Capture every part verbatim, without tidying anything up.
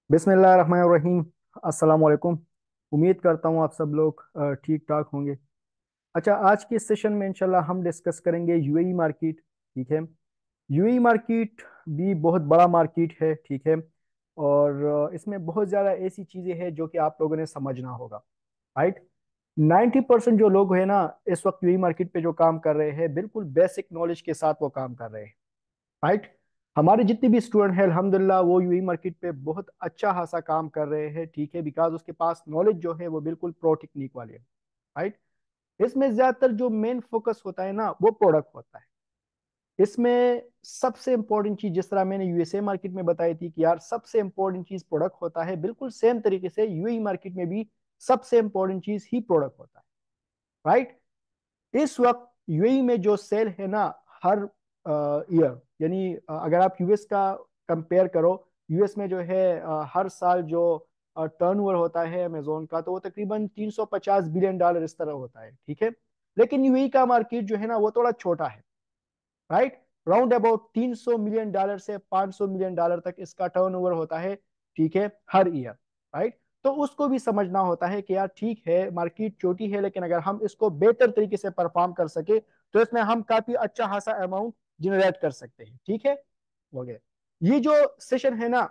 बिस्मिल्लाहिर्रहमानिर्रहीम। अस्सलाम वालेकुम। उम्मीद करता हूँ आप सब लोग अ, ठीक ठाक होंगे। अच्छा, आज के इस सेशन में इंशाल्लाह हम डिस्कस करेंगे यूएई मार्केट। ठीक है। यूएई मार्केट भी बहुत बड़ा मार्केट है। ठीक है। और अ, इसमें बहुत ज़्यादा ऐसी चीज़ें हैं जो कि आप लोगों ने समझना होगा। राइट। नाइन्टी परसेंट जो लोग हैं ना, इस वक्त यूएई मार्केट पे जो काम कर रहे हैं, बिल्कुल बेसिक नॉलेज के साथ वो काम कर रहे हैं। राइट। हमारे जितने भी स्टूडेंट हैं अल्हम्दुलिल्लाह वो यूएई मार्केट पे बहुत अच्छा खासा काम कर रहे हैं। ठीक है, बिकॉज उसके पास नॉलेज जो है वो बिल्कुल प्रो टेक्निक वाली है। राइट। इसमें ज्यादातर जो मेन फोकस होता है ना, वो प्रोडक्ट होता है। इसमें सबसे इंपॉर्टेंट चीज, जिस तरह मैंने यूएसए मार्केट में बताई थी कि यार सबसे इंपॉर्टेंट चीज प्रोडक्ट होता है, बिल्कुल सेम तरीके से यूएई मार्केट में भी सबसे इंपॉर्टेंट चीज ही प्रोडक्ट होता है। राइट। इस वक्त यूएई में जो सेल है ना, हर ईयर, यानी अ, अगर आप यूएस का कंपेयर करो, यूएस में जो है अ, हर साल जो टर्नओवर होता है अमेजोन का, तो वो तकरीबन तीन सौ पचास बिलियन डॉलर इस तरह होता है। ठीक है। लेकिन यूएई का मार्केट जो है ना, वो थोड़ा छोटा है। राइट। राउंड अबाउट तीन सौ मिलियन डॉलर से पाँच सौ मिलियन डॉलर तक इसका टर्नओवर होता है। ठीक है, हर ईयर। राइट। तो उसको भी समझना होता है कि यार ठीक है, मार्केट छोटी है, लेकिन अगर हम इसको बेहतर तरीके से परफॉर्म कर सके तो इसमें हम काफी अच्छा खासा अमाउंट जनरेट कर सकते हैं। ठीक है। हो गया। ये जो सेशन है ना,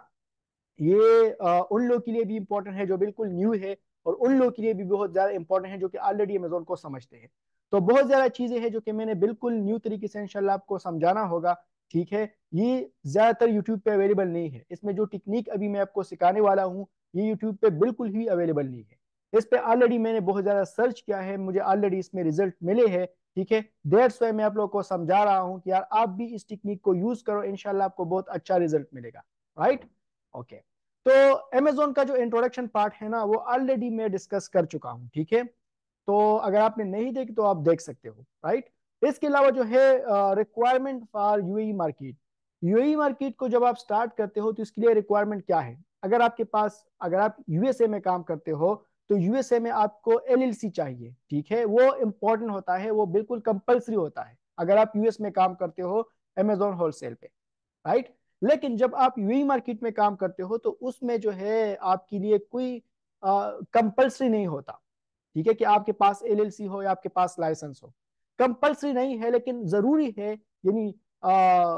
ये अ, उन लोग के लिए भी इंपॉर्टेंट है जो बिल्कुल न्यू है, और उन लोग के लिए भी बहुत ज्यादा इंपॉर्टेंट है जो कि ऑलरेडी अमेजोन को समझते हैं। तो बहुत ज्यादा चीजें हैं जो कि मैंने बिल्कुल न्यू तरीके से इंशाल्लाह आपको समझाना होगा। ठीक है। ये ज्यादातर यूट्यूब पे अवेलेबल नहीं है। इसमें जो टेक्निक अभी मैं आपको सिखाने वाला हूँ, ये यूट्यूब पे बिल्कुल ही अवेलेबल नहीं है। इस पे ऑलरेडी मैंने बहुत ज्यादा सर्च किया है, मुझे ऑलरेडी इसमें रिजल्ट मिले हैं। ठीक है। दैट्स वाई मैं आप लोगों को समझा रहा हूँ कि यार आप भी इस टेक्निक को यूज करो, इंशाल्लाह आपको बहुत अच्छा रिजल्ट मिलेगा। राइट। ओके। तो अमेजोन का जो इंट्रोडक्शन पार्ट है ना, वो ऑलरेडी मैं डिस्कस कर चुका हूं। ठीक है। तो अगर आपने नहीं देखी तो आप देख सकते हो। राइट। इसके अलावा जो है requirement for UAE market, UAE market को जब आप स्टार्ट करते हो तो इसके लिए रिक्वायरमेंट क्या है? अगर आपके पास, अगर आप यूएसए में काम करते हो, तो यूएसए में आपको एलएलसी चाहिए। ठीक है, वो इंपॉर्टेंट होता है, वो बिल्कुल कंपलसरी होता है अगर आप यूएस में काम करते हो अमेजोन होलसेल पे। राइट। लेकिन जब आप यूएई मार्केट में काम करते हो तो उसमें जो है आपके लिए कोई कंपलसरी नहीं होता। ठीक है, कि आपके पास एलएलसी हो या आपके पास लाइसेंस हो। कंपलसरी नहीं है, लेकिन जरूरी है। यानी आ,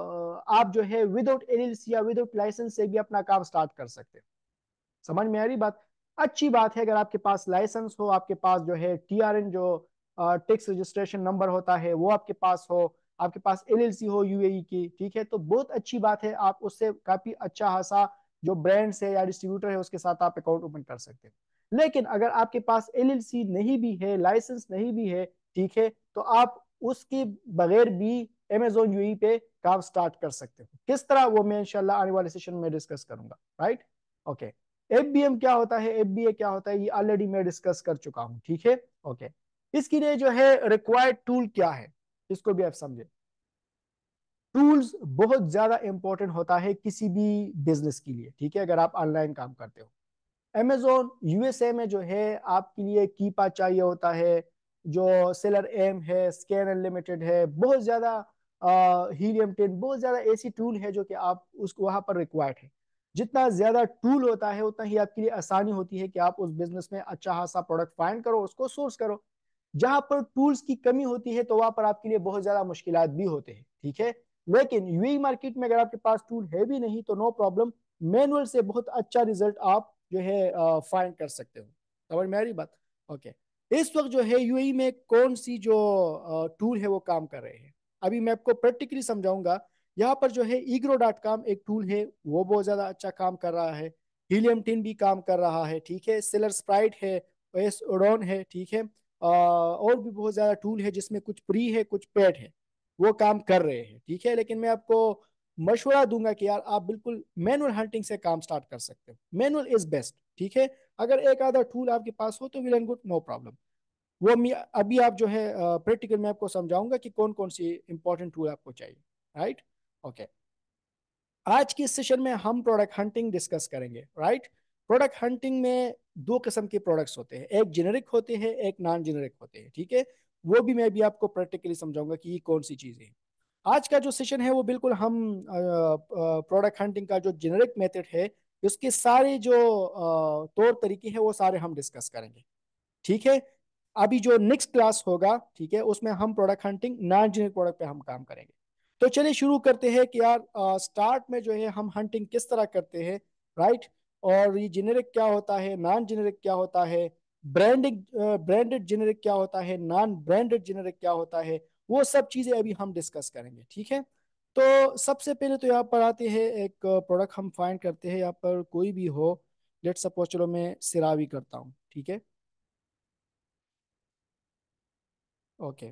आप जो है विदाउट एलएलसी या विदाउट लाइसेंस से भी अपना काम स्टार्ट कर सकते हो। समझ में आ रही बात? अच्छी बात है, अगर आपके पास लाइसेंस हो, आपके पास जो है टीआरएन, जो टैक्स रजिस्ट्रेशन नंबर होता है, वो आपके पास हो, आपके पास एलएलसी हो यूएई की। ठीक है, तो बहुत अच्छी बात है, आप उससे काफी अच्छा खासा जो ब्रांड्स है या डिस्ट्रीब्यूटर है उसके साथ आप अकाउंट ओपन कर सकते हो। लेकिन अगर आपके पास एलएलसी नहीं भी है, लाइसेंस नहीं भी है, ठीक है, तो आप उसके बगैर भी अमेजोन यूएई पे काम स्टार्ट कर सकते हो। किस तरह, वो मैं इंशाल्लाह आने वाले सेशन में डिस्कस करूंगा। राइट। ओके। एफबीएम क्या होता है, एफबीए क्या होता है, ये ऑलरेडी मैं डिस्कस कर चुका हूं। ठीक है। ओके। इसके लिए जो है रिक्वायर्ड टूल क्या है, इसको भी आप समझे। टूल्स बहुत ज्यादा इंपॉर्टेंट होता है किसी भी बिजनेस के लिए। ठीक है, अगर आप ऑनलाइन काम करते हो, अमेजोन यूएसए में जो है आपके लिए कीपा चाहिए होता है, जो सेलर एम है, स्कैन अनलिमिटेड है, बहुत ज्यादा हीलियम टेन, बहुत ज्यादा ऐसी टूल है जो कि आप उसको वहां पर रिक्वायर्ड है। जितना ज्यादा टूल होता है उतना ही आपके लिए आसानी होती है कि आप उस बिजनेस में अच्छा खासा प्रोडक्ट फाइंड करो, उसको सोर्स करो। जहां पर टूल्स की कमी होती है तो वहां पर आपके लिए बहुत ज्यादा मुश्किलात भी होते हैं। ठीक है। लेकिन यूएई मार्केट में अगर आपके पास टूल है भी नहीं तो नो प्रॉब्लम, मैनुअल से बहुत अच्छा रिजल्ट आप जो है फाइंड कर सकते हो। समझ में आ रही बात? ओके। इस वक्त जो है यूएई में कौन सी जो टूल है वो काम कर रहे हैं, अभी मैं आपको प्रैक्टिकली समझाऊंगा। यहाँ पर जो है ईग्रो डॉट कॉम एक टूल है, वो बहुत ज्यादा अच्छा काम कर रहा है। हीलियम टिन भी काम कर रहा है। ठीक है, सेलर स्प्राइट है, एस ओडोन है। ठीक है। आ, और भी बहुत ज्यादा टूल है जिसमें कुछ फ्री है कुछ पेड है, वो काम कर रहे हैं। ठीक है, लेकिन मैं आपको मशवरा दूंगा कि यार आप बिल्कुल मैनुअल हंटिंग से काम स्टार्ट कर सकते हो, मैनुअल इज बेस्ट। ठीक है। अगर एक आधा टूल आपके पास हो तो well and good, no problem. वो मैं अभी आप जो है प्रैक्टिकल में आपको समझाऊंगा कि कौन कौन सी इंपॉर्टेंट टूल आपको चाहिए। राइट। ओके। आज की सेशन में हम प्रोडक्ट हंटिंग डिस्कस करेंगे। राइट। प्रोडक्ट हंटिंग में दो किस्म के प्रोडक्ट्स होते हैं, एक जेनेरिक होते हैं, एक नॉन जेनेरिक होते हैं। ठीक है, वो भी मैं भी आपको प्रैक्टिकली समझाऊंगा कि ये कौन सी चीज़ है। आज का जो सेशन है वो बिल्कुल हम प्रोडक्ट हंटिंग का जो जेनेरिक मेथड है उसके सारे जो अ, तौर तरीके हैं वो सारे हम डिस्कस करेंगे। ठीक है। अभी जो नेक्स्ट क्लास होगा, ठीक है, उसमें हम product hunting non generic product पे हम काम करेंगे। तो चलिए शुरू करते हैं कि यार स्टार्ट में जो है हम हंटिंग किस तरह करते हैं, राइट। और ये जेनेरिक क्या होता है, नॉन जेनेरिक क्या होता है, ब्रांडिंग ब्रांडेड जेनेरिक क्या होता है, नॉन ब्रांडेड जेनेरिक क्या होता है, वो सब चीजें अभी हम डिस्कस करेंगे। ठीक है। तो सबसे पहले तो यहाँ पर आते हैं, एक प्रोडक्ट हम फाइंड करते हैं, यहाँ पर कोई भी हो। लेट सपोज, चलो मैं सिरावी करता हूँ, ठीक है। Okay.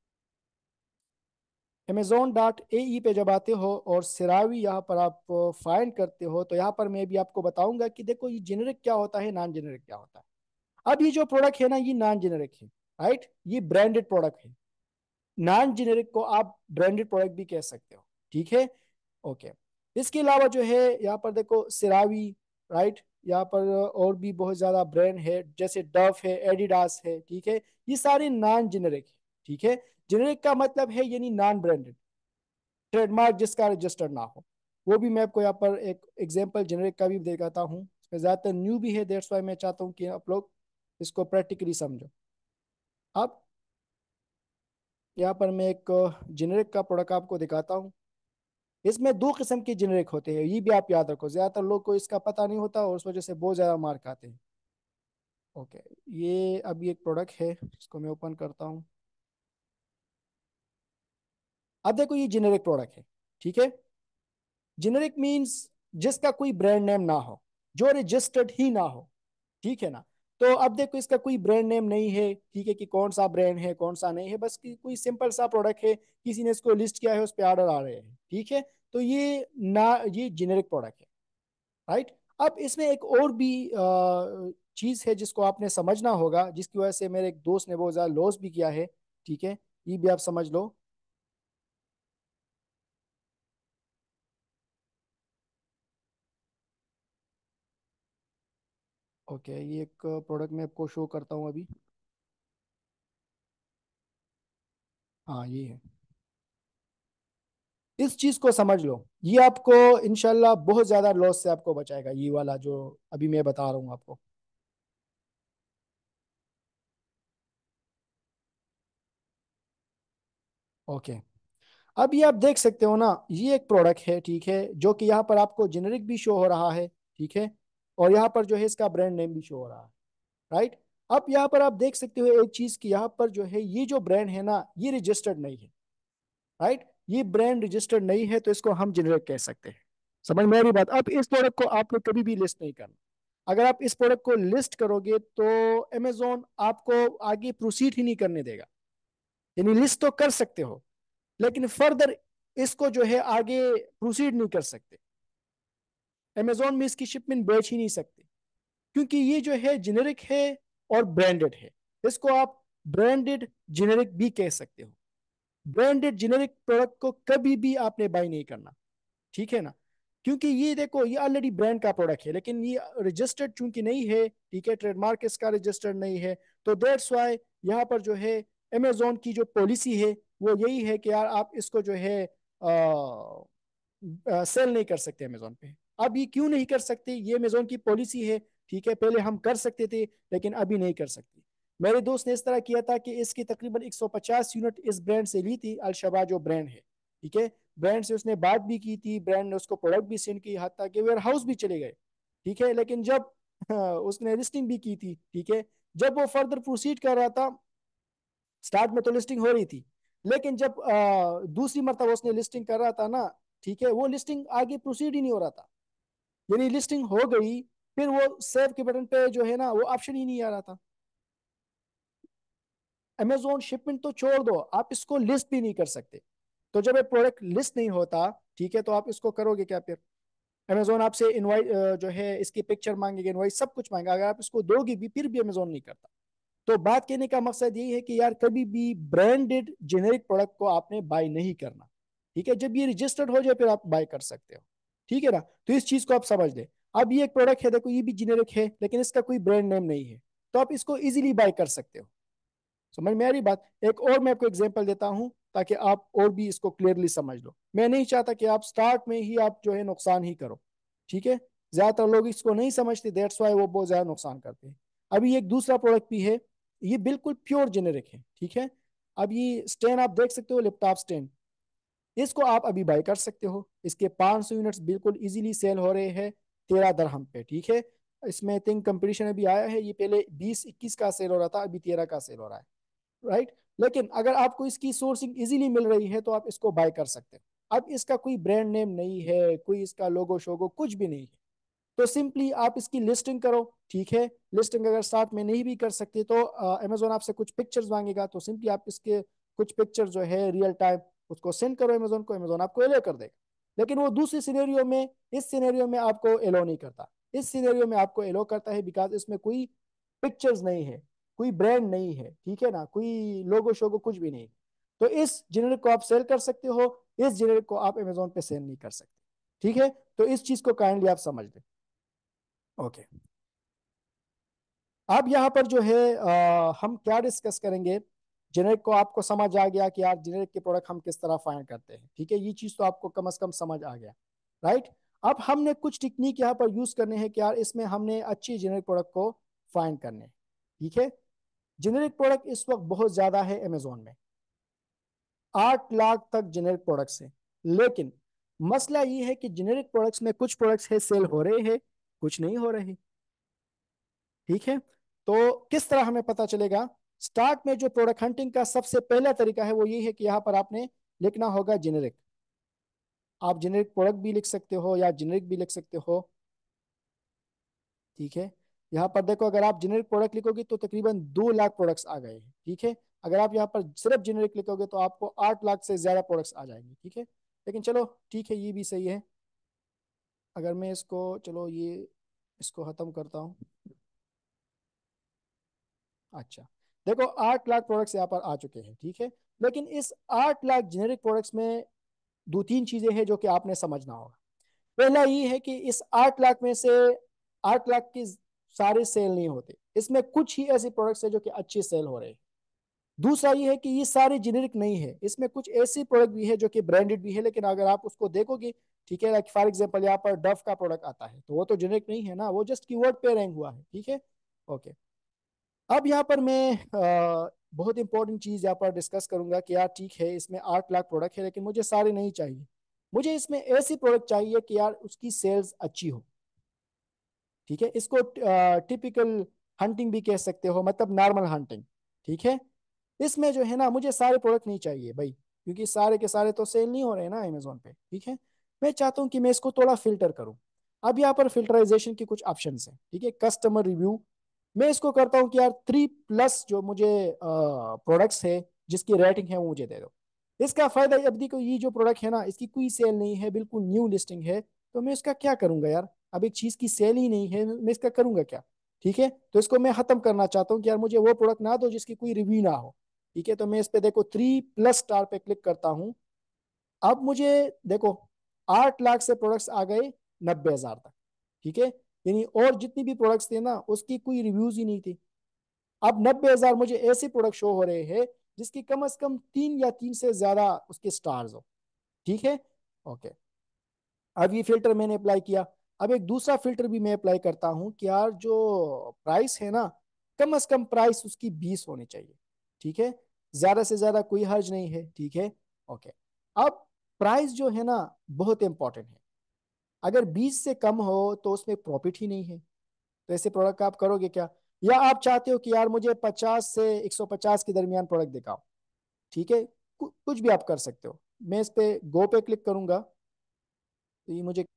Amazon dot A E पे जब आते हो और सिरावी यहाँ पर आप फाइंड करते हो, तो यहाँ पर मैं भी आपको बताऊंगा कि देखो ये जेनेरिक क्या होता है, नॉन जेनेरिक क्या होता है। अब ये जो प्रोडक्ट है ना, ये नॉन जेनेरिक है, राइट, ये ब्रांडेड प्रोडक्ट है। नॉन जेनेरिक को आप ब्रांडेड प्रोडक्ट भी कह सकते हो। ठीक है। ओके। इसके अलावा जो है यहाँ पर देखो सिरावी, राइट, यहाँ पर और भी बहुत ज्यादा ब्रांड है, जैसे डव है, एडिडास है, ठीक है। ये सारे नॉन जेनेरिक है। ठीक है। जेनेरिक का मतलब है यानी नॉन ब्रांडेड, ट्रेडमार्क जिसका रजिस्टर्ड ना हो। वो भी मैं आपको यहाँ पर एक एग्जांपल जेनेरिक का भी दिखाता हूँ। इसमें ज्यादातर न्यू भी है, दैट्स वाई मैं चाहता हूँ कि आप लोग इसको प्रैक्टिकली समझो। अब यहाँ पर मैं एक जेनेरिक का प्रोडक्ट आपको दिखाता हूँ। इसमें दो किस्म के जेनेरिक होते हैं, ये भी आप याद रखो, ज्यादातर लोग को इसका पता नहीं होता और उस वजह से बहुत ज्यादा मार्क आते हैं। ओके। ये अभी एक प्रोडक्ट है, इसको मैं ओपन करता हूँ। अब देखो ये जेनेरिक प्रोडक्ट है। ठीक है। जेनेरिक मींस जिसका कोई ब्रांड नेम ना हो, जो रजिस्टर्ड ही ना हो। ठीक है ना। तो अब देखो इसका कोई ब्रांड नेम नहीं है, ठीक है, कि कौन सा ब्रांड है कौन सा नहीं है, बस कि कोई सिंपल सा प्रोडक्ट है, किसी ने इसको लिस्ट किया है, उस पर ऑर्डर आ रहे हैं। ठीक है। तो ये ना, ये जेनेरिक प्रोडक्ट है, राइट। अब इसमें एक और भी चीज है जिसको आपने समझना होगा, जिसकी वजह से मेरे एक दोस्त ने बहुत ज्यादा लॉस भी किया है। ठीक है। ये भी आप समझ लो। ओके। ये एक प्रोडक्ट मैं आपको शो करता हूँ अभी। हाँ, ये है। इस चीज को समझ लो, ये आपको इंशाल्लाह बहुत ज्यादा लॉस से आपको बचाएगा, ये वाला जो अभी मैं बता रहा हूँ आपको। ओके। अब ये आप देख सकते हो ना, ये एक प्रोडक्ट है, ठीक है, जो कि यहाँ पर आपको जेनेरिक भी शो हो रहा है। ठीक है। और यहाँ पर जो है इसका ब्रांड नेम भी शो हो रहा है, राइट। अब यहाँ पर आप देख सकते हो एक चीज की, यहाँ पर जो है ये जो ब्रांड है ना, ये रजिस्टर्ड नहीं है, राइट। ये ब्रांड रजिस्टर्ड नहीं है, तो इसको हम जेनेरिक कह सकते हैं। समझ में आ रही बात। अब इस प्रोडक्ट को आपने कभी भी लिस्ट नहीं करना। अगर आप इस प्रोडक्ट को लिस्ट करोगे तो अमेजोन आपको आगे प्रोसीड ही नहीं करने देगा। यानी लिस्ट तो कर सकते हो, लेकिन फर्दर इसको जो है आगे प्रोसीड नहीं कर सकते। अमेजोन में इसकी शिपमेंट बेच ही नहीं सकते, क्योंकि ये जो है जेनेरिक है और ब्रांडेड है। इसको आप ब्रांडेड जेनेरिक भी कह सकते हो। ब्रांडेड जेनेरिक प्रोडक्ट को कभी भी आपने बाय नहीं करना। ठीक है ना। क्योंकि ये देखो, ये ऑलरेडी ब्रांड का प्रोडक्ट है, लेकिन ये रजिस्टर्ड चूंकि नहीं है, ठीक है, ट्रेडमार्क इसका रजिस्टर्ड नहीं है, तो दैट्स वाई यहाँ पर जो है अमेजोन की जो पॉलिसी है वो यही है कि यार आप इसको जो है सेल नहीं कर सकते अमेजोन पे। अब ये क्यों नहीं कर सकते, ये अमेजोन की पॉलिसी है। ठीक है। पहले हम कर सकते थे, लेकिन अभी नहीं कर सकते। मेरे दोस्त ने इस तरह किया था कि इसकी तकरीबन एक सौ पचास यूनिट इस ब्रांड से ली थी, अलशबा जो ब्रांड है। ठीक है। ब्रांड से उसने बात भी की थी, ब्रांड ने उसको प्रोडक्ट भी सेंड की, हत्ता कि वेयर हाउस भी चले गए। ठीक है। लेकिन जब हाँ, उसने लिस्टिंग भी की थी, ठीक है, जब वो फर्दर प्रोसीड कर रहा था, स्टार्ट में तो लिस्टिंग हो रही थी, लेकिन जब आ, दूसरी मरतबा उसने लिस्टिंग कर रहा था ना, ठीक है, वो लिस्टिंग आगे प्रोसीड ही नहीं हो रहा था। यानी लिस्टिंग हो गई, फिर वो सेव के बटन पे जो है ना, वो ऑप्शन ही नहीं आ रहा था। अमेजोन शिपमेंट तो छोड़ दो, आप इसको लिस्ट भी नहीं कर सकते। तो जब एक प्रोडक्ट लिस्ट नहीं होता, ठीक है, तो आप इसको करोगे क्या फिर। अमेजोन आपसे इनवाइट जो है इसकी पिक्चर मांगेगा, इनवाइट सब कुछ मांगेगा, अगर आप इसको दोगे भी फिर भी अमेजोन नहीं करता। तो बात कहने का मकसद यही है कि यार कभी भी ब्रांडेड जेनेरिक प्रोडक्ट को आपने बाय नहीं करना। ठीक है। जब ये रजिस्टर्ड हो जाए फिर आप बाय कर सकते हो। ठीक है ना। तो इस चीज को आप समझ लें। अब ये एक प्रोडक्ट है, देखो ये भी जेनेरिक है, लेकिन इसका कोई ब्रांड नेम नहीं है, तो आप इसको इजीली बाय कर सकते हो। समझ में आ रही बात। एक और मैं आपको एग्जांपल देता हूं, ताकि आप और भी इसको क्लियरली समझ लो। मैं नहीं चाहता कि आप स्टार्ट में ही आप जो है नुकसान ही करो। ठीक है। ज्यादातर लोग इसको नहीं समझते, दैट्स वाई वो बहुत ज्यादा नुकसान करते हैं। अभी एक दूसरा प्रोडक्ट भी है, ये बिल्कुल प्योर जेनेरिक है, ठीक है। अब ये स्टैंड आप देख सकते हो, लैपटॉप स्टैंड, इसको आप अभी बाय कर सकते हो। इसके पाँच सौ यूनिट्स बिल्कुल इजीली सेल हो रहे हैं तेरह दरहम पे, ठीक है। इसमें थिंक कंपटीशन अभी आया है, ये पहले बीस इक्कीस का सेल हो रहा था, अभी तेरह का सेल हो रहा है, राइट। लेकिन अगर आपको इसकी सोर्सिंग इजीली मिल रही है तो आप इसको बाय कर सकते हैं। अब इसका कोई ब्रांड नेम नहीं है, कोई इसका लोगो शोगो कुछ भी नहीं है, तो सिंपली आप इसकी लिस्टिंग करो, ठीक है। लिस्टिंग अगर साथ में नहीं भी कर सकते तो अमेजोन आपसे कुछ पिक्चर्स मांगेगा, तो सिंपली आप इसके कुछ पिक्चर जो है रियल टाइम उसको सेंड करो अमेजोन को, अमेजोन आपको एलो कर देगा। लेकिन वो दूसरी सिनेरियो में, इस सिनेरियो में आपको एलो नहीं करता। इस सिनेरियो में आपको एलो करता है बिकॉज इसमें कोई पिक्चर्स नहीं है, कोई ब्रांड नहीं है, ठीक है ना, कोई लोगो शोगो कुछ भी नहीं। तो इस जेनरिक को आप सेल कर सकते हो, इस जेनरिक को आप अमेजोन पे सेल नहीं कर सकते, ठीक है। तो इस चीज को काइंडली आप समझ लें। ओके, अब यहाँ पर जो है अ, हम क्या डिस्कस करेंगे। जेनेरिक को आपको समझ आ गया कि यार जेनेरिक के प्रोडक्ट हम किस तरह फाइंड करते हैं, ठीक है, ये चीज तो आपको कम से कम समझ आ गया, राइट। अब हमने कुछ टेक्निक यहाँ पर यूज करने हैं कि यार इसमें हमने अच्छी जेनेरिक प्रोडक्ट को फाइंड करने हैं, ठीक है। जेनेरिक प्रोडक्ट इस वक्त बहुत ज्यादा है अमेजोन में, आठ लाख तक जेनेरिक प्रोडक्ट्स हैं। लेकिन मसला ये है कि जेनेरिक प्रोडक्ट्स में कुछ प्रोडक्ट्स है सेल हो रहे हैं, कुछ नहीं हो रहे, ठीक है। तो किस तरह हमें पता चलेगा। स्टार्ट में जो प्रोडक्ट हंटिंग का सबसे पहला तरीका है वो ये है कि यहाँ पर आपने लिखना होगा जेनेरिक। आप जेनेरिक प्रोडक्ट भी लिख सकते हो या जेनेरिक भी लिख सकते हो, ठीक है। यहाँ पर देखो, अगर आप जेनेरिक प्रोडक्ट लिखोगे तो तकरीबन दो लाख प्रोडक्ट्स आ गए हैं, ठीक है। अगर आप यहाँ पर सिर्फ जेनेरिक लिखोगे तो आपको आठ लाख से ज्यादा प्रोडक्ट्स आ जाएंगे, ठीक है। लेकिन चलो ठीक है, ये भी सही है। अगर मैं इसको, चलो ये इसको खत्म करता हूँ। अच्छा, देखो आठ लाख प्रोडक्ट्स यहाँ पर आ चुके हैं, ठीक है। लेकिन इस आठ लाख जेनेरिक प्रोडक्ट्स में दो तीन चीजें हैं जो कि आपने समझना होगा। पहला ये है कि इस आठ लाख में से आठ लाख की सारे सेल नहीं होते, इसमें कुछ ही ऐसे प्रोडक्ट्स है जो कि अच्छे सेल हो रहे हैं। दूसरा ये है कि ये सारे जेनेरिक नहीं है, इसमें कुछ ऐसे प्रोडक्ट भी है जो कि ब्रांडेड भी है, लेकिन अगर आप उसको देखोगे, ठीक है, लाइक फॉर एग्जांपल यहाँ पर डव का प्रोडक्ट आता है तो वो तो जेनेरिक नहीं है ना, वो जस्ट कीवर्ड पे रैंक हुआ है, ठीक है। ओके, अब यहाँ पर मैं अ, बहुत इंपॉर्टेंट चीज यहाँ पर डिस्कस करूंगा कि यार ठीक है इसमें आठ लाख प्रोडक्ट है लेकिन मुझे सारे नहीं चाहिए। मुझे इसमें ऐसी प्रोडक्ट चाहिए कि यार उसकी सेल्स अच्छी हो, ठीक है। इसको टिपिकल हंटिंग भी कह सकते हो, मतलब नॉर्मल हंटिंग, ठीक है। इसमें जो है ना, मुझे सारे प्रोडक्ट नहीं चाहिए भाई, क्योंकि सारे के सारे तो सेल नहीं हो रहे हैं ना अमेजोन पे, ठीक है। मैं चाहता हूँ कि मैं इसको थोड़ा फिल्टर करूँ। अब यहाँ पर फिल्टराइजेशन के कुछ ऑप्शन हैं, ठीक है। कस्टमर रिव्यू, मैं इसको करता हूँ कि यार थ्री प्लस जो मुझे प्रोडक्ट्स है जिसकी रेटिंग है वो मुझे दे दो। इसका फायदा अब देखो, ये जो प्रोडक्ट है ना इसकी कोई सेल नहीं है, बिल्कुल न्यू लिस्टिंग है, तो मैं इसका क्या करूंगा यार। अब एक चीज की सेल ही नहीं है, मैं इसका करूंगा क्या, ठीक है। तो इसको मैं खत्म करना चाहता हूँ कि यार मुझे वो प्रोडक्ट ना दो जिसकी कोई रिव्यू ना हो, ठीक है। तो मैं इस पे देखो थ्री प्लस स्टार पे क्लिक करता हूँ। अब मुझे देखो आठ लाख से प्रोडक्ट्स आ गए नब्बे हजार तक, ठीक है। यानी और जितनी भी प्रोडक्ट्स थे ना उसकी कोई रिव्यूज ही नहीं थी। अब नब्बे हजार मुझे ऐसे प्रोडक्ट शो हो रहे हैं जिसकी कम से कम तीन या तीन से ज्यादा उसके स्टार्स हो, ठीक है। ओके, अब ये फिल्टर मैंने अप्लाई किया। अब एक दूसरा फिल्टर भी मैं अप्लाई करता हूँ कि यार जो प्राइस है ना, कम से कम प्राइस उसकी बीस होनी चाहिए, ठीक है। ज्यादा से ज्यादा कोई हर्ज नहीं है, ठीक है। ओके, अब प्राइस जो है ना बहुत इंपॉर्टेंट है। अगर बीस से कम हो तो उसमें प्रॉफिट ही नहीं है, तो ऐसे प्रोडक्ट आप करोगे क्या। या आप चाहते हो कि यार मुझे पचास से एक सौ पचास के दरमियान प्रोडक्ट दिखाओ, ठीक है। कुछ भी आप कर सकते हो। मैं इस पे गो पे क्लिक करूंगा तो ये मुझे,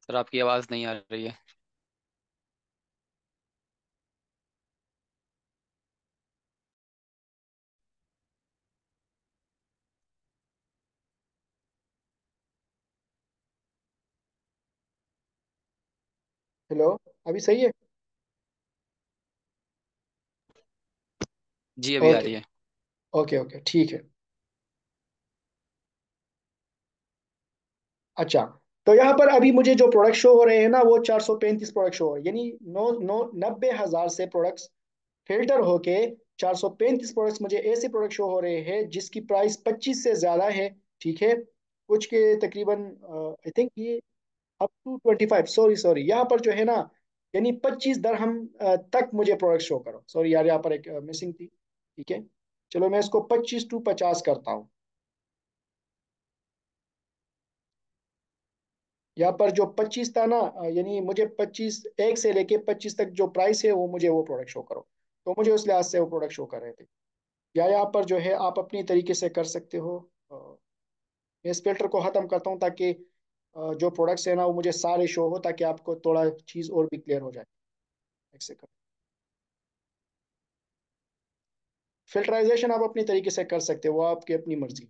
सर आपकी आवाज़ नहीं आ रही है। हेलो, अभी सही है? जी अभी आ ओके, रही है। ओके, ओके, ठीक है। अच्छा, तो यहाँ पर अभी मुझे जो प्रोडक्ट शो हो रहे हैं ना, वो चार सौ पैंतीस प्रोडक्ट शो हो रहे हैं, यानी नौ नौ नब्बे हजार से प्रोडक्ट्स फिल्टर होके चार सौ पैंतीस प्रोडक्ट्स मुझे ऐसे प्रोडक्ट शो हो रहे हैं जिसकी प्राइस पच्चीस से ज्यादा है। ठीक है, कुछ के तकरीबन आई थिंक ये up to twenty five, sorry sorry, यहाँ पर जो है ना, यानी पच्चीस दरहम अ, तक मुझे प्रोडक्ट शो करो। सॉरी यार, यहाँ पर एक मिसिंग थी। ठीक है, चलो मैं इसको पच्चीस टू पचास करता हूँ। यहाँ पर जो पच्चीस था ना, अ, यानी मुझे पच्चीस, एक से लेके पच्चीस तक जो प्राइस है वो मुझे वो प्रोडक्ट शो करो। तो मुझे उस लिहाज से वो प्रोडक्ट शो कर रहे थे। या यहाँ पर जो है आप अपनी तरीके से कर सकते हो। अ, मैं इस फिल्टर को ख़त्म करता हूँ ताकि अ, जो प्रोडक्ट्स है ना वो मुझे सारे शो हो, ताकि आपको थोड़ा चीज़ और भी क्लियर हो जाए। एक सेकंड। फिल्टराइजेशन आप अपनी तरीके से कर सकते हो, वो आपकी अपनी मर्जी।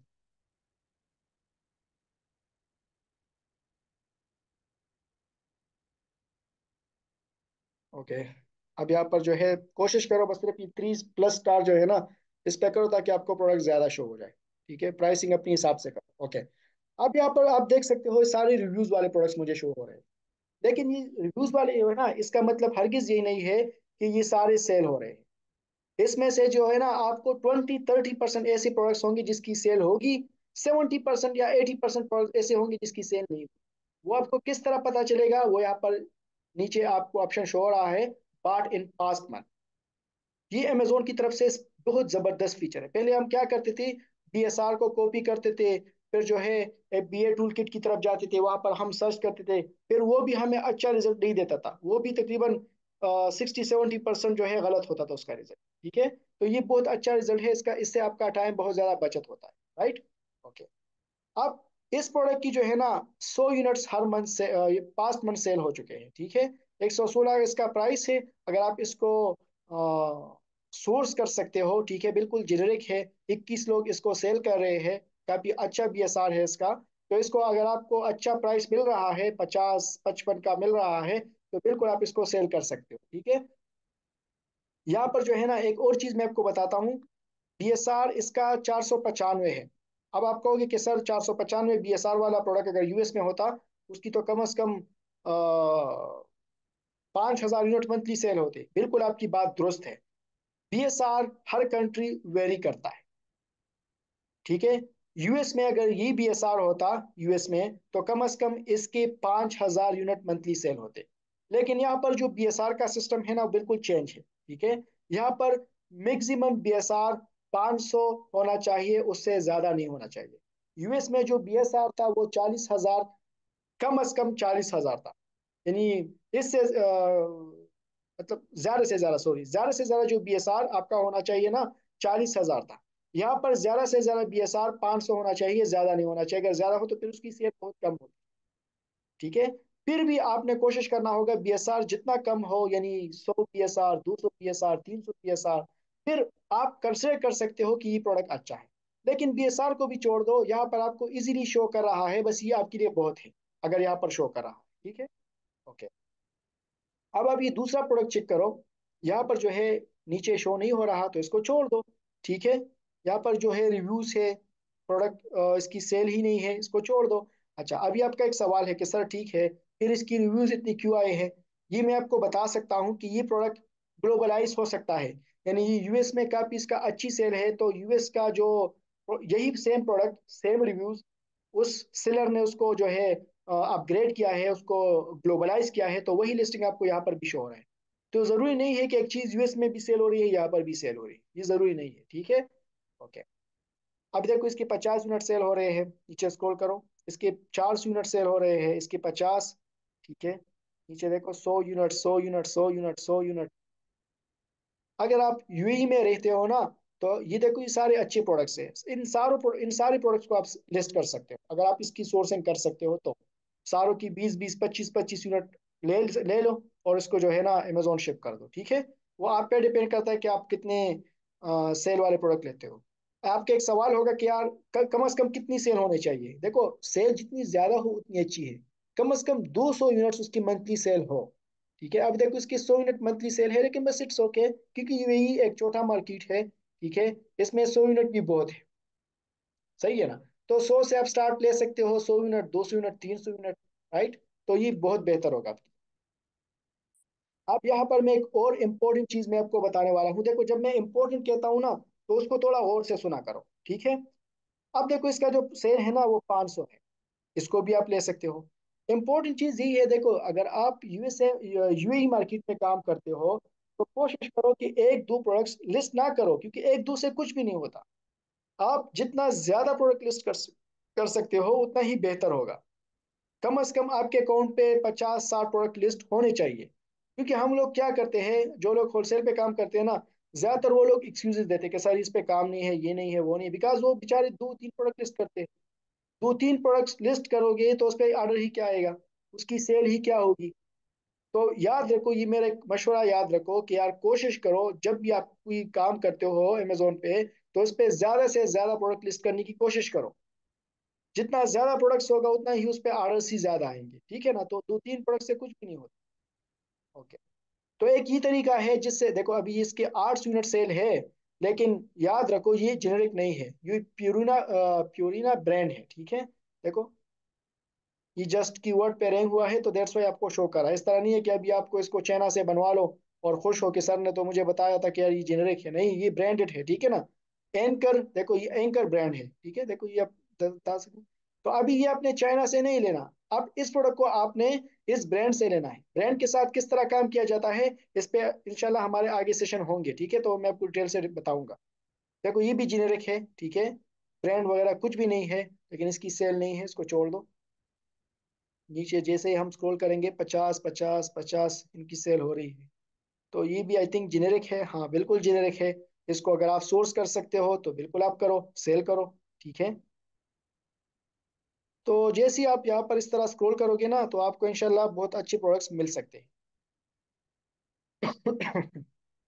ओके, अब यहाँ पर जो है कोशिश करो बस सिर्फ ये तीस प्लस स्टार जो है ना, इस पे करो ताकि आपको प्रोडक्ट ज्यादा शो हो जाए। ठीक है, प्राइसिंग अपने हिसाब से करो। ओके, अब यहाँ पर आप देख सकते हो सारे रिव्यूज वाले प्रोडक्ट्स मुझे शो हो रहे हैं। लेकिन ये रिव्यूज वाले जो है ना, इसका मतलब हरगिज यही नहीं है कि ये सारे सेल हो रहे हैं। इसमें से जो है ना, आपको ट्वेंटी थर्टी परसेंट ऐसे प्रोडक्ट्स होंगे जिसकी सेल होगी, सेवेंटी परसेंट या एटी परसेंट प्रोडक्ट ऐसे होंगे जिसकी सेल नहीं होगी। वो आपको किस तरह पता चलेगा? वो यहाँ पर नीचे आपको ऑप्शन शो हो रहा है, बाट इन पास्ट मंथ। ये अमेजोन की तरफ से बहुत जबरदस्त फीचर है। पहले हम क्या करते थे, बीएसआर को कॉपी करते थे, फिर जो है बी ए टूल किट की तरफ जाते थे, वहां पर हम सर्च करते थे, फिर वो भी हमें अच्छा रिजल्ट नहीं देता था, वो भी तकरीबन सिक्सटी सेवेंटी परसेंट जो है गलत होता था उसका रिजल्ट। ठीक है, तो ये बहुत अच्छा रिजल्ट है इसका, इससे आपका टाइम बहुत ज्यादा बचत होता है। Right, okay. अब इस प्रोडक्ट की जो है ना, सौ यूनिट्स हर मंथ से पास्ट मंथ सेल हो चुके हैं। ठीक है, एक सौ सोलह इसका प्राइस है। अगर आप इसको सोर्स कर सकते हो, ठीक है, बिल्कुल जेनरिक है। इक्कीस लोग इसको सेल कर रहे हैं, काफी अच्छा बीएसआर है इसका। तो इसको अगर आपको अच्छा प्राइस मिल रहा है, पचास पचपन का मिल रहा है, तो बिल्कुल आप इसको सेल कर सकते हो। ठीक है, यहाँ पर जो है ना, एक और चीज मैं आपको बताता हूँ। बीएसआर इसका चार सौ पचानवे है। अब आप कहोगे कि सर चार सौ पचानवे बीएसआर वाला प्रोडक्ट अगर यूएस में होता, उसकी तो कम से कम पांच हजार यूनिट मंथली सेल होते। बिल्कुल आपकी बात दुरुस्त है। बीएसआर हर कंट्री वेरी करता है। ठीक है, यूएस में अगर ये बीएसआर होता यूएस में, तो कम से कम इसके पांच हजार यूनिट मंथली सेल होते। लेकिन यहाँ पर जो बीएसआर का सिस्टम है ना, वो बिल्कुल चेंज है। ठीक है, यहाँ पर मैक्सिमम बीएसआर पाँच सौ होना चाहिए, उससे ज्यादा नहीं होना चाहिए। यूएस में जो बीएसआर था वो चालीस हजार, कम से कम चालीस हजार था। यानी इससे अ, मतलब ज्यादा से ज्यादा, सॉरी, ज्यादा से ज्यादा जो बीएसआर आपका होना चाहिए ना, चालीस हजार था। यहाँ पर ज्यादा से ज्यादा बीएसआर पाँच सौ होना चाहिए, ज्यादा नहीं होना चाहिए। अगर ज्यादा हो तो फिर उसकी सेहत बहुत कम होती। ठीक है, फिर भी आपने कोशिश करना होगा बीएसआर जितना कम हो, यानी सौ बीएसआर, दो सौ बीएसआर, तीन सौ बीएसआर, फिर आप कंसिडर कर सकते हो कि ये प्रोडक्ट अच्छा है। लेकिन बीएसआर को भी छोड़ दो, यहाँ पर आपको इजीली शो कर रहा है, बस ये आपके लिए बहुत है अगर यहाँ पर शो कर रहा है। ठीक है, ओके। अब आप ये दूसरा प्रोडक्ट चेक करो, यहाँ पर जो है नीचे शो नहीं हो रहा, तो इसको छोड़ दो। ठीक है, यहाँ पर जो है रिव्यूज है, प्रोडक्ट इसकी सेल ही नहीं है, इसको छोड़ दो। अच्छा, अभी आपका एक सवाल है कि सर ठीक है, फिर इसकी रिव्यूज इतनी क्यों आए हैं? ये मैं आपको बता सकता हूँ कि ये प्रोडक्ट ग्लोबलाइज हो सकता है। यानी ये यूएस में काफी इसका अच्छी सेल है, तो यूएस का जो यही सेम प्रोडक्ट, सेम रिव्यूज, उस सेलर ने उसको जो है अपग्रेड किया है, उसको ग्लोबलाइज किया है, तो वही लिस्टिंग आपको यहाँ पर भी शो हो रहा है। तो जरूरी नहीं है कि एक चीज यूएस में भी सेल हो रही है, यहाँ पर भी सेल हो रही है, ये जरूरी नहीं है। ठीक है, ओके। अब देखो इसके पचास यूनिट सेल हो रहे हैं, नीचे स्क्रॉल करो, इसके चार सौ यूनिट सेल हो रहे हैं, इसके पचास। ठीक है, नीचे देखो सौ यूनिट, सौ यूनिट, सौ यूनिट, सौ यूनिट। अगर आप यूएई में रहते हो ना, तो ये देखो ये सारे अच्छे प्रोडक्ट्स हैं। इन सारों इन सारे प्रोडक्ट्स को आप लिस्ट कर सकते हो अगर आप इसकी सोर्सिंग कर सकते हो तो। सारों की बीस बीस पच्चीस पच्चीस यूनिट ले ले लो, और इसको जो है ना अमेजोन शिप कर दो, ठीक है। वो आप पे डिपेंड करता है कि आप कितने सेल वाले प्रोडक्ट लेते हो। आपके एक सवाल होगा कि यार क- कम से कम कितनी सेल होनी चाहिए। देखो, सेल जितनी ज्यादा हो उतनी अच्छी है। कम से कम दो सौ यूनिट्स उसकी मंथली सेल हो, ठीक है। अब देखो इसकी सौ यूनिट मंथली सेल है, लेकिन बस इट्स ओके, क्योंकि यूएई एक छोटा मार्केट है, ठीक है। इसमें सौ यूनिट भी बहुत है, सही है ना। तो सौ से आप स्टार्ट ले सकते हो, सौ यूनिट, दो सौ यूनिट, तीन सौ यूनिट, राइट। तो ये बहुत बेहतर होगा आपके। अब यहाँ पर मैं एक और इम्पोर्टेंट चीज मैं आपको बताने वाला हूँ। देखो, जब मैं इम्पोर्टेंट कहता हूँ ना, तो उसको थोड़ा और से सुना करो, ठीक है। अब देखो, इसका जो सेल है ना वो पाँच सौ है, इसको भी आप ले सकते हो। इम्पोर्टेंट चीज यही है, देखो अगर आप यूएसए यूएई मार्केट में काम करते हो, तो कोशिश करो कि एक दो प्रोडक्ट्स लिस्ट ना करो, क्योंकि एक दो से कुछ भी नहीं होता। आप जितना ज्यादा प्रोडक्ट लिस्ट कर कर सकते हो उतना ही बेहतर होगा। कम से कम आपके अकाउंट पे पचास साठ प्रोडक्ट लिस्ट होने चाहिए, क्योंकि हम लोग क्या करते हैं, जो लोग होलसेल पे काम करते हैं ना, ज्यादातर वो लोग एक्सक्यूजेस देते हैं कि सर इस पे काम नहीं है, ये नहीं है, वो नहीं है, बिकॉज वो बेचारे दो तीन प्रोडक्ट लिस्ट करते हैं। दो तीन प्रोडक्ट्स लिस्ट करोगे तो उस पर ऑर्डर ही क्या आएगा, उसकी सेल ही क्या होगी। तो याद रखो, ये मेरा एक मशवरा याद रखो कि यार कोशिश करो जब भी आप कोई काम करते हो अमेजोन पे, तो उस पे ज्यादा से ज्यादा प्रोडक्ट लिस्ट करने की कोशिश करो। जितना ज्यादा प्रोडक्ट्स होगा उतना ही उस पे ऑर्डर्स ही ज्यादा आएंगे, ठीक है ना। तो दो तीन प्रोडक्ट से कुछ भी नहीं होता। ओके। तो एक ही तरीका है जिससे, देखो अभी इसके आठ यूनिट सेल है, लेकिन याद रखो ये जेनेरिक नहीं है, ये प्यूरिना प्यूरिना ब्रांड है, ठीक है। देखो, ये जस्ट कीवर्ड पे रैंक हुआ है, तो दैट्स वाई आपको शो कर रहा है। इस तरह नहीं है कि अभी आपको इसको चाइना से बनवा लो और खुश हो कि सर ने तो मुझे बताया था कि यार ये जेनेरिक है। नहीं, ये ब्रांडेड है, ठीक है ना। एंकर, देखो ये एंकर ब्रांड है, ठीक है। देखो ये आप बता सकते। तो अभी ये आपने चाइना से नहीं लेना, अब इस प्रोडक्ट को आपने इस ब्रांड से लेना है। ब्रांड के साथ किस तरह काम किया जाता है, इस पे इंशाल्लाह हमारे आगे सेशन होंगे, ठीक है। तो मैं आपको डिटेल से बताऊंगा। देखो ये भी जेनेरिक है, ठीक है, ब्रांड वगैरह कुछ भी नहीं है, लेकिन इसकी सेल नहीं है, इसको छोड़ दो। नीचे जैसे ही हम स्क्रॉल करेंगे, पचास पचास पचास इनकी सेल हो रही है। तो ये भी आई थिंक जेनेरिक है, हाँ बिल्कुल जेनेरिक है। इसको अगर आप सोर्स कर सकते हो तो बिल्कुल आप करो, सेल करो, ठीक है। तो जैसे ही आप यहाँ पर इस तरह स्क्रॉल करोगे ना, तो आपको इंशाल्लाह बहुत अच्छे प्रोडक्ट्स मिल सकते हैं।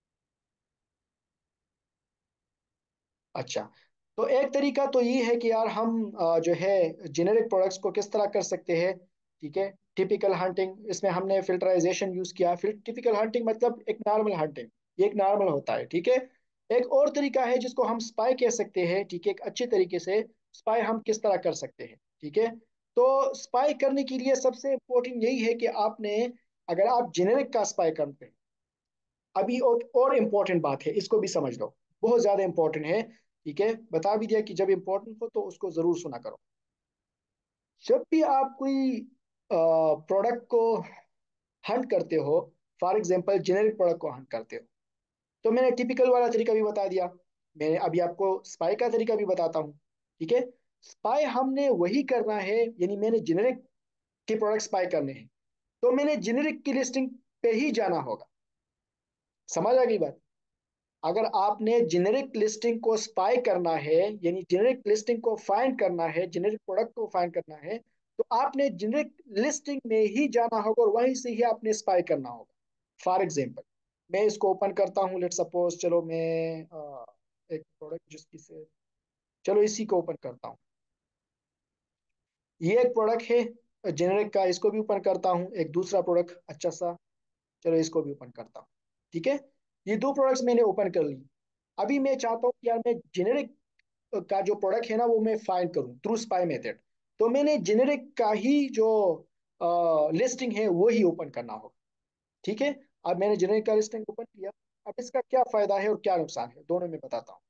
अच्छा, तो एक तरीका तो ये है कि यार हम अ, जो है जेनेरिक प्रोडक्ट्स को किस तरह कर सकते हैं, ठीक है। टिपिकल हंटिंग, इसमें हमने फिल्टराइजेशन यूज किया। फिर टिपिकल हंटिंग मतलब एक नॉर्मल हंटिंग, ये एक नॉर्मल होता है, ठीक है। एक और तरीका है जिसको हम स्पाई कह सकते हैं, ठीक है। एक अच्छे तरीके से स्पाई हम किस तरह कर सकते हैं, ठीक है। तो स्पाई करने के लिए सबसे इम्पोर्टेंट यही है कि आपने, अगर आप जेनेरिक का स्पाई करते हैं, अभी और, और इम्पोर्टेंट बात है, इसको भी समझ लो, बहुत ज्यादा इंपॉर्टेंट है, ठीक है। बता भी दिया कि जब इंपॉर्टेंट हो तो उसको जरूर सुना करो। जब भी आप कोई प्रोडक्ट को हंट करते हो, फॉर एग्जांपल जेनेरिक प्रोडक्ट को हंट करते हो, तो मैंने टिपिकल वाला तरीका भी बता दिया, मैंने अभी आपको स्पाई का तरीका भी बताता हूँ, ठीक है। स्पाई हमने वही करना है, यानी मैंने जेनेरिक के प्रोडक्ट स्पाई करने हैं, तो मैंने जेनेरिक की लिस्टिंग पे ही जाना होगा। समझ आ गई बात। अगर आपने जेनेरिक लिस्टिंग को स्पाई करना है, यानी जेनेरिक लिस्टिंग को फाइंड करना है, जेनेरिक प्रोडक्ट को फाइंड करना है, तो आपने जेनेरिक लिस्टिंग में ही जाना होगा और वहीं से ही आपने स्पाई करना होगा। फॉर एग्जांपल, मैं इसको ओपन करता हूँ, लेट सपोज, चलो मैं अ, एक प्रोडक्ट जिसकी से, चलो इसी को ओपन करता हूँ। ये एक प्रोडक्ट है जेनेरिक का, इसको भी ओपन करता हूँ। एक दूसरा प्रोडक्ट अच्छा सा, चलो इसको भी ओपन करता हूँ, ठीक है। ये दो प्रोडक्ट्स मैंने ओपन कर ली। अभी मैं चाहता हूँ कि यार मैं जेनेरिक का जो प्रोडक्ट है ना वो मैं फाइंड करूँ थ्रू स्पाई मेथड। तो मैंने जेनेरिक का ही जो लिस्टिंग है वो ही ओपन करना होगा, ठीक है। अब मैंने जेनेरिक का लिस्टिंग ओपन किया। अब इसका क्या फायदा है और क्या नुकसान है, दोनों में बताता हूँ।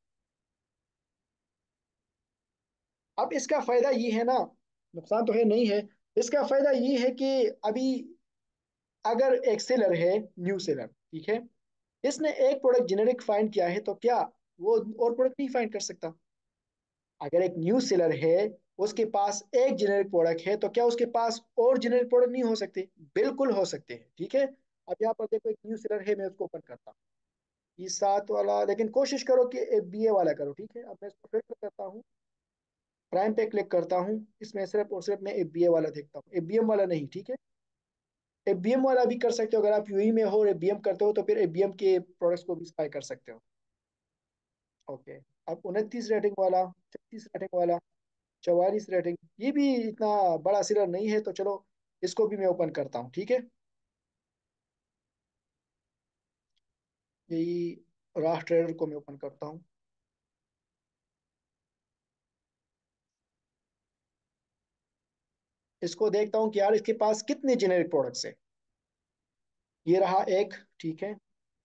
अब इसका फायदा ये है ना, नुकसान तो है नहीं है। इसका फायदा ये है कि अभी अगर एक सेलर है, न्यू सेलर, ठीक है, इसने एक प्रोडक्ट जेनेरिक फाइंड किया है, तो क्या वो और प्रोडक्ट नहीं फाइंड कर सकता? अगर एक न्यू सेलर है, उसके पास एक जेनेरिक प्रोडक्ट है, तो क्या उसके पास और जेनेरिक प्रोडक्ट नहीं हो सकते? बिल्कुल हो सकते हैं, ठीक है। अब यहाँ पर देखो एक न्यू सेलर है, मैं उसको ओपन करता हूँ, ये सात वाला, लेकिन कोशिश करो कि बी ए वाला करो, ठीक है। अब मैं इसको फिल्टर करता हूँ, प्राइम पे क्लिक करता हूँ, इसमें सिर्फ और सिर्फ मैं एफ बी ए वाला देखता हूँ, एफ बी एम वाला नहीं, ठीक है। एफ बी एम वाला भी कर सकते हो, अगर आप यूई में हो और एफ बी एम करते हो तो फिर एफ बी एम के प्रोडक्ट्स को भी स्पाई कर सकते हो। ओके। अब उनतीस रेटिंग वाला, छत्तीस रेटिंग वाला, चौवालीस रेटिंग, ये भी इतना बड़ा सिलर नहीं है, तो चलो इसको भी मैं ओपन करता हूँ, ठीक है। यही राह ट्रेडर को मैं ओपन करता हूँ। इसको देखता हूँ कि यार इसके पास कितने जेनेरिक प्रोडक्ट्स है। ये रहा एक, ठीक है।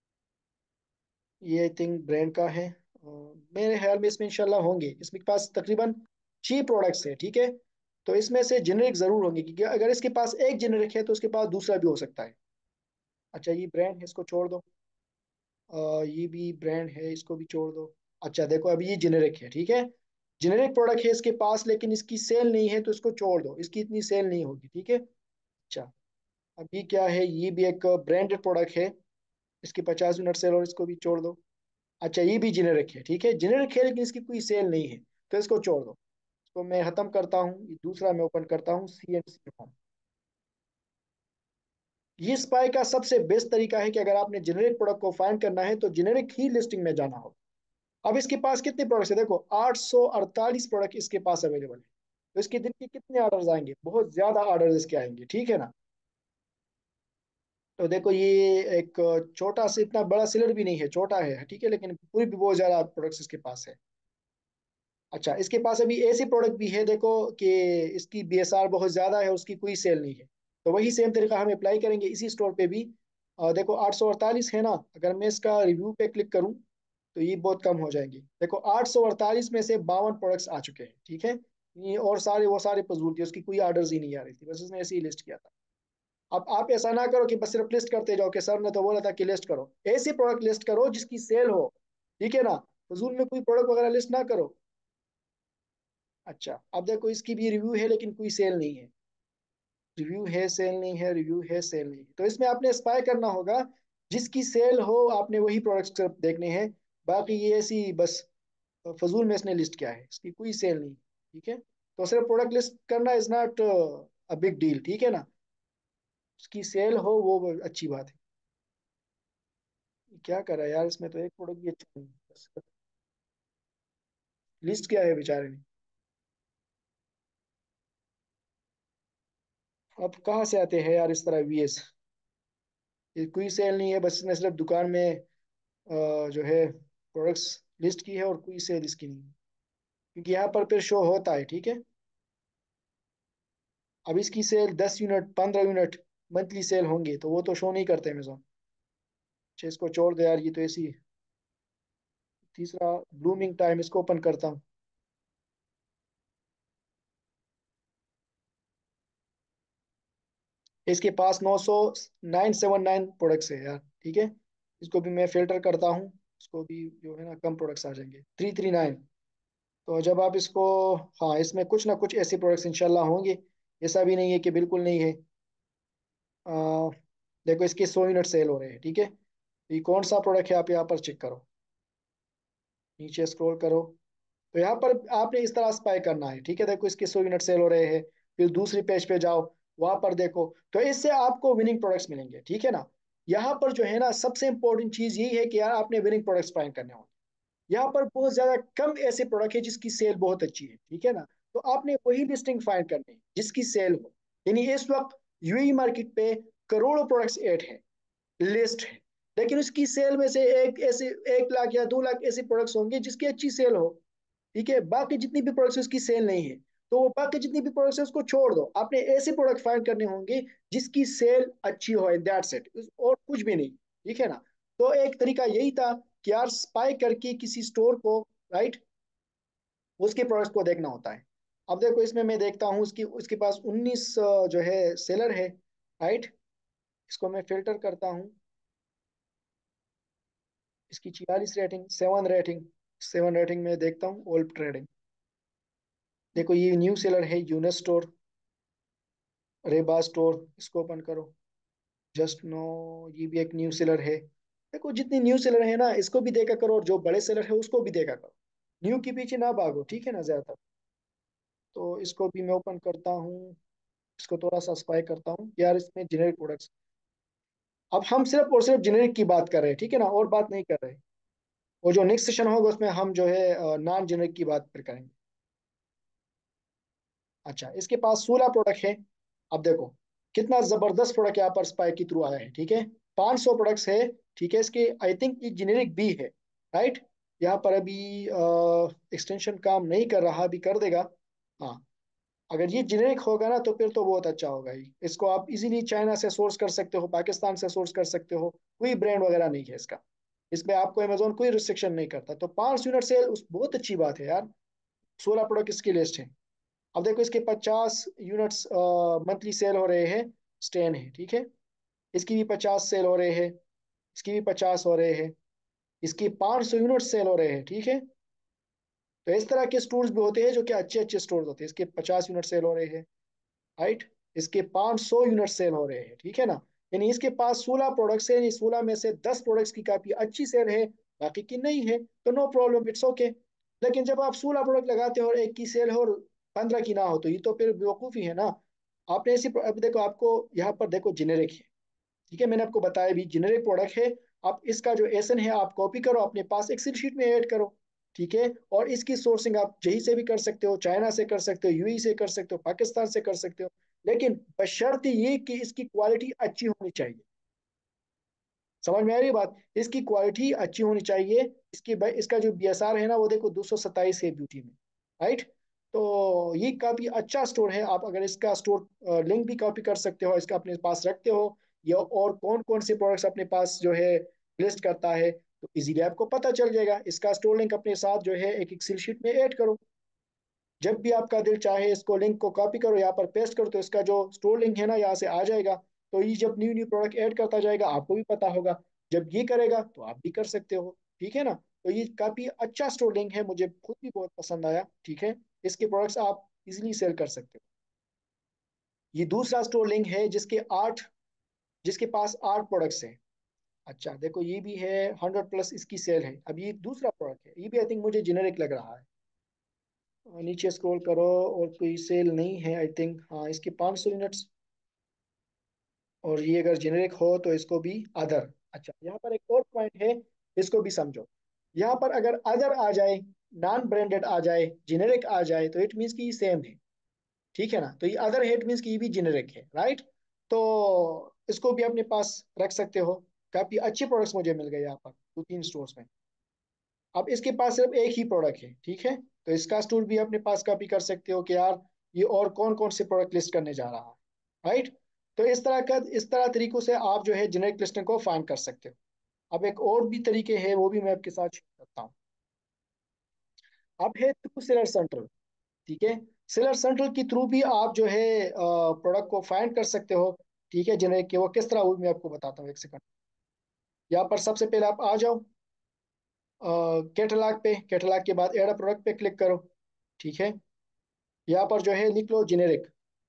ये आई थिंक ब्रांड का है। अ, मेरे ख्याल में इसमें इंशाल्लाह होंगे, इसमें पास तकरीबन छह प्रोडक्ट्स है, ठीक है। तो इसमें से जेनेरिक जरूर होंगे, क्योंकि अगर इसके पास एक जेनेरिक है तो उसके पास दूसरा भी हो सकता है। अच्छा, ये ब्रांड है, इसको छोड़ दो। अ, ये भी ब्रांड है, इसको भी छोड़ दो। अच्छा देखो, अभी ये जेनेरिक है, ठीक है। जेनेरिक प्रोडक्ट है इसके पास, लेकिन इसकी सेल नहीं है, तो इसको छोड़ दो, इसकी इतनी सेल नहीं होगी, ठीक है। अच्छा, अभी क्या है, ये भी एक ब्रांडेड प्रोडक्ट है, इसकी पचास यूनिट सेल, और इसको भी छोड़ दो। अच्छा, ये भी जेनेरिक है, ठीक है, जेनेरिक है लेकिन इसकी कोई सेल नहीं है, तो इसको छोड़ दो। इसको मैं खत्म करता हूँ, ये दूसरा मैं ओपन करता हूँ, सी एंड सी फॉर्म। ये स्पाई का सबसे बेस्ट तरीका है कि अगर आपने जेनेरिक प्रोडक्ट को फाइंड करना है तो जेनेरिक ही लिस्टिंग में जाना होगा। अब इसके पास कितने प्रोडक्ट्स है, देखो आठ सौ अड़तालीस प्रोडक्ट इसके पास अवेलेबल है। तो इसके दिन के कितने ऑर्डर्स आएंगे, बहुत ज्यादा ऑर्डर्स इसके आएंगे, ठीक है ना। तो देखो ये एक छोटा से, इतना बड़ा सेलर भी नहीं है, छोटा है, ठीक है, लेकिन पूरी भी बहुत ज्यादा प्रोडक्ट्स इसके पास है। अच्छा, इसके पास अभी ऐसे प्रोडक्ट भी है देखो कि इसकी बी एस आर बहुत ज़्यादा है, उसकी कोई सेल नहीं है। तो वही सेम तरीका हम अप्लाई करेंगे इसी स्टोर पे भी। और देखो आठ सौ अड़तालीस है ना, अगर मैं इसका रिव्यू पे क्लिक करूं तो ये बहुत कम हो जाएंगे। देखो आठ सौ अड़तालीस में से बावन प्रोडक्ट्स आ चुके हैं, ठीक है। ये और सारे वो सारे फजूल थे, उसकी कोई ऑर्डर्स ही नहीं आ रही थी, बस उसने ऐसे ही लिस्ट किया था। अब आप ऐसा ना करो कि बस सिर्फ लिस्ट करते जाओ, कि सर ने तो बोला था कि लिस्ट करो, ऐसे प्रोडक्ट लिस्ट करो जिसकी सेल हो, ठीक है ना। फजूल में कोई प्रोडक्ट वगैरह लिस्ट ना करो। अच्छा, अब देखो इसकी भी रिव्यू है लेकिन कोई सेल नहीं है, रिव्यू है सेल नहीं है, रिव्यू है सेल नहीं है। तो इसमें आपने स्पाई करना होगा, जिसकी सेल हो आपने वही प्रोडक्ट्स सिर्फ देखने हैं। बाकी ये ऐसी बस फजूल में इसने लिस्ट किया है, इसकी कोई सेल नहीं, ठीक है। तो सिर्फ प्रोडक्ट लिस्ट करना is not a big deal, ठीक है ना। उसकी सेल हो वो अच्छी बात है। क्या करा यार, इसमें तो एक प्रोडक्ट भी अच्छा नहीं है, बस लिस्ट किया है बेचारे ने। अब कहाँ से आते हैं यार इस तरह वी एस। ये कोई सेल नहीं है, बस इसने सिर्फ दुकान में अ, जो है प्रोडक्ट्स लिस्ट की है, और कोई सेल इसकी नहीं है, क्योंकि यहाँ पर फिर शो होता है, ठीक है। अब इसकी सेल दस यूनिट, पंद्रह यूनिट मंथली सेल होंगे, तो वो तो शो नहीं करते अमेजोन। अच्छा, इसको छोड़ दो यार, ये तो ऐसी। तीसरा ब्लूमिंग टाइम, इसको ओपन करता हूँ। इसके पास नौ सौ नाइन सेवन नाइन प्रोडक्ट्स है यार, ठीक है। इसको भी मैं फिल्टर करता हूँ, इसको भी जो है ना कम प्रोडक्ट्स आ जाएंगे, थ्री थ्री नाइन। तो जब आप इसको, हाँ इसमें कुछ ना कुछ ऐसे प्रोडक्ट्स इंशाल्लाह होंगे, ऐसा भी नहीं है कि बिल्कुल नहीं है। आ, देखो इसके सौ यूनिट सेल हो रहे हैं, ठीक है। ये कौन सा प्रोडक्ट है, आप यहाँ पर चेक करो, नीचे स्क्रॉल करो। तो यहाँ पर आपने इस तरह स्पाई करना है, ठीक है। देखो इसके सौ यूनिट सेल हो रहे हैं, फिर दूसरी पेज पे जाओ, वहां पर देखो, तो इससे आपको विनिंग प्रोडक्ट्स मिलेंगे, ठीक है ना। यहाँ पर जो है ना सबसे इंपॉर्टेंट चीज यही है कि यार आपने विनिंग प्रोडक्ट्स फाइंड करने होंगे। यहाँ पर बहुत ज्यादा कम ऐसे प्रोडक्ट है जिसकी सेल बहुत अच्छी है, ठीक है ना। तो आपने वही लिस्टिंग फाइंड करनी है जिसकी सेल हो। यानी इस वक्त यू ए ई मार्केट पे करोड़ों प्रोडक्ट्स ऐड है, लिस्ट है, लेकिन उसकी सेल में से एक ऐसे, एक लाख या दो लाख ऐसे प्रोडक्ट्स होंगे जिसकी अच्छी सेल हो, ठीक है। बाकी जितनी भी प्रोडक्ट्स उसकी सेल नहीं है, तो वो बाकी जितनी भी प्रोडक्ट्स है उसको छोड़ दो, आपने ऐसे प्रोडक्ट फाइंड करने होंगे जिसकी सेल अच्छी हो, दैट्स इट, और कुछ भी नहीं, ठीक है ना। तो एक तरीका यही था कि यार स्पाई करके किसी स्टोर को, राइट, उसके प्रोडक्ट्स को देखना होता है। अब देखो इसमें मैं देखता हूँ उसकी, उसके पास उन्नीस जो है सेलर है, राइट। इसको मैं फिल्टर करता हूँ, इसकी छियालीस rating, seven rating, seven rating में देखता हूँ ऑल ट्रेडिंग। देखो ये न्यू सेलर है, यूनेस स्टोर, रेबा स्टोर, इसको ओपन करो। जस्ट नो, ये भी एक न्यू सेलर है। देखो जितनी न्यू सेलर है ना इसको भी देखा करो, और जो बड़े सेलर है उसको भी देखा करो। न्यू के पीछे ना भागो, ठीक है ना, ज्यादातर। तो इसको भी मैं ओपन करता हूँ, इसको थोड़ा सा स्पाई करता हूँ यार, इसमें जेनेरिक प्रोडक्ट्स। अब हम सिर्फ और सिर्फ जेनेरिक की बात कर रहे हैं, ठीक है ना, और बात नहीं कर रहे। वो जो नेक्स्ट सेशन होगा उसमें हम जो है नॉन जेनेरिक की बात फिर करेंगे। अच्छा, इसके पास सोलह प्रोडक्ट है। अब देखो कितना जबरदस्त प्रोडक्ट यहाँ पर स्पाई के थ्रू आया है, ठीक है। पाँच सौ प्रोडक्ट्स है, ठीक है। इसके आई थिंक ये जेनेरिक भी है, राइट। यहाँ पर अभी एक्सटेंशन काम नहीं कर रहा, अभी कर देगा। हाँ, अगर ये जेनेरिक होगा ना तो फिर तो बहुत अच्छा होगा ही। इसको आप इजीली चाइना से सोर्स कर सकते हो, पाकिस्तान से सोर्स कर सकते हो, कोई ब्रांड वगैरह नहीं है इसका। इसमें आपको अमेजोन कोई रिस्ट्रिक्शन नहीं करता। तो पांच यूनिट सेल उस बहुत अच्छी बात है यार। सोलह प्रोडक्ट इसकी लिस्ट है। अब देखो इसके पचास यूनिट्स मंथली सेल हो रहे हैं, स्टेन है, ठीक है। इसकी भी पचास सेल हो रहे हैं, इसकी भी पचास हो रहे हैं, इसकी पाँच सौ यूनिट सेल हो रहे हैं, ठीक है। तो इस तरह के स्टोर्स भी होते हैं जो कि अच्छे अच्छे स्टोर्स होते हैं। इसके पचास यूनिट सेल हो रहे हैं, राइट। इसके पाँच सौ यूनिट सेल हो रहे हैं, ठीक है ना। यानी इसके पास सोलह प्रोडक्ट्स है, यानी सोलह में से दस प्रोडक्ट्स की काफी अच्छी सेल है, बाकी की नहीं है, तो नो प्रॉब्लम, इट्स ओके। लेकिन जब आप सोलह प्रोडक्ट लगाते हो और एक की सेल हो और पंद्रह की ना हो, तो ये तो फिर बेवकूफ़ी है ना। आपने ऐसी, अब देखो आपको यहाँ पर देखो जेनेरिक है, ठीक है, मैंने आपको बताया भी जेनेरिक प्रोडक्ट है। आप इसका जो एसन है आप कॉपी करो, अपने पास एक्सेल शीट में ऐड करो, ठीक है। और इसकी सोर्सिंग आप जहीं से भी कर सकते हो, चाइना से कर सकते हो, यूएई से कर सकते हो, पाकिस्तान से कर सकते हो। लेकिन बशर्ते ये कि इसकी क्वालिटी अच्छी होनी चाहिए। समझ में आ रही है बात, इसकी क्वालिटी अच्छी होनी चाहिए। इसकी इसका जो बीएसआर है ना वो देखो दो सौ सत्ताईस है ब्यूटी में, राइट। तो ये काफी अच्छा स्टोर है। आप अगर इसका स्टोर लिंक भी कॉपी कर सकते हो, इसका अपने पास रखते हो, या और कौन कौन से प्रोडक्ट्स अपने पास जो है लिस्ट करता है, तो इजीली आपको पता चल जाएगा। इसका स्टोर लिंक अपने साथ जो है एक एक्सेल शीट में ऐड करो। जब भी आपका दिल चाहे इसको लिंक को कॉपी करो, यहाँ पर पेस्ट करो, तो इसका जो स्टोर लिंक है ना यहाँ से आ जाएगा। तो ये जब न्यू न्यू प्रोडक्ट ऐड करता जाएगा आपको भी पता होगा, जब ये करेगा तो आप भी कर सकते हो, ठीक है ना। तो ये काफी अच्छा स्टोर लिंक है, मुझे खुद भी बहुत पसंद आया, ठीक है। इसके प्रोडक्ट्स आप इजिली सेल कर सकते हो। ये दूसरा स्टोर लिंक है जिसके आठ जिसके पास आठ प्रोडक्ट्स हैं। अच्छा देखो ये भी है, हंड्रेड प्लस इसकी सेल है। अब ये दूसरा प्रोडक्ट है, ये भी आई थिंक मुझे जेनेरिक लग रहा है। नीचे स्क्रॉल करो, और कोई सेल नहीं है आई थिंक। हाँ, इसके पाँच सौ यूनिट्स, और ये अगर जेनेरिक हो तो इसको भी अदर। अच्छा, यहाँ पर एक और पॉइंट है, इसको भी समझो। यहाँ पर अगर अदर आ जाए, नॉन ब्रांडेड आ जाए, जेनेरिक आ जाए, तो इट मीन्स कि ये सेम है, ठीक है ना। तो ये अदर है, इट मीन्स कि ये भी जेनेरिक है, राइट। तो इसको भी अपने पास रख सकते हो। काफी अच्छे प्रोडक्ट्स मुझे मिल गए यहाँ पर दो तीन स्टोर्स में। अब इसके पास सिर्फ एक ही प्रोडक्ट है, ठीक है। तो इसका स्टोर भी अपने पास कॉपी कर सकते हो कि यार ये और कौन कौन से प्रोडक्ट लिस्ट करने जा रहा है, राइट। तो इस तरह का इस तरह तरीकों से आप जो है जेनेरिक लिस्टिंग को फाइंड कर सकते हो। अब एक और भी तरीके हैं, वो भी मैं आपके साथ शेयर करता हूँ। अब है थ्रू सेलर सेंट्रल, ठीक है। सेलर सेंट्रल के थ्रू भी आप जो है प्रोडक्ट को फाइंड कर सकते हो, ठीक है। जेनेरिक के वो किस तरह, वो भी मैं आपको बताता हूँ, एक सेकंड। यहाँ पर सबसे पहले आप आ जाओ कैटलॉग पे, कैटलॉग के बाद एड प्रोडक्ट पे क्लिक करो, ठीक है। यहाँ पर जो है लिख लो जेनेरिक।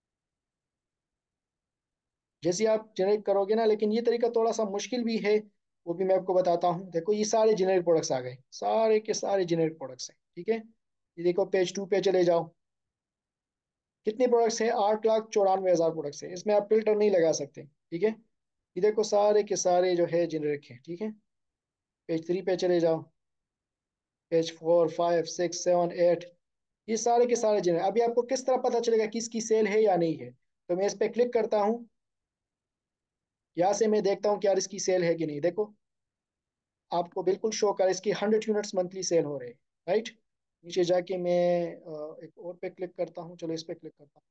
जैसे आप जेनेरिक करोगे ना, लेकिन ये तरीका थोड़ा सा मुश्किल भी है, वो भी मैं आपको बताता हूँ। देखो ये सारे जेनेरिक प्रोडक्ट्स आ गए, सारे के सारे जेनेरिक प्रोडक्ट्स हैं, ठीक है। ये देखो पेज टू पे चले जाओ, कितने प्रोडक्ट्स हैं, आठ लाख चौरानवे हजार प्रोडक्ट्स हैं। इसमें आप फिल्टर नहीं लगा सकते, ठीक है। ये देखो सारे के सारे जो है जेनेरिक है, ठीक है। पेज थ्री पे चले जाओ, page four five six seven eight, ये सारे के सारे जेनेरिक। अभी आपको किस तरह पता चलेगा कि इसकी सेल है या नहीं है, तो मैं इस पे क्लिक करता हूँ। यहाँ से मैं देखता हूँ कि यार इसकी सेल है कि नहीं। देखो आपको बिल्कुल शो कर, इसकी हंड्रेड यूनिट्स मंथली सेल हो रहे हैं, राइट। नीचे जाके मैं अ, एक और पे क्लिक करता हूँ, चलो इस पे क्लिक करता हूँ।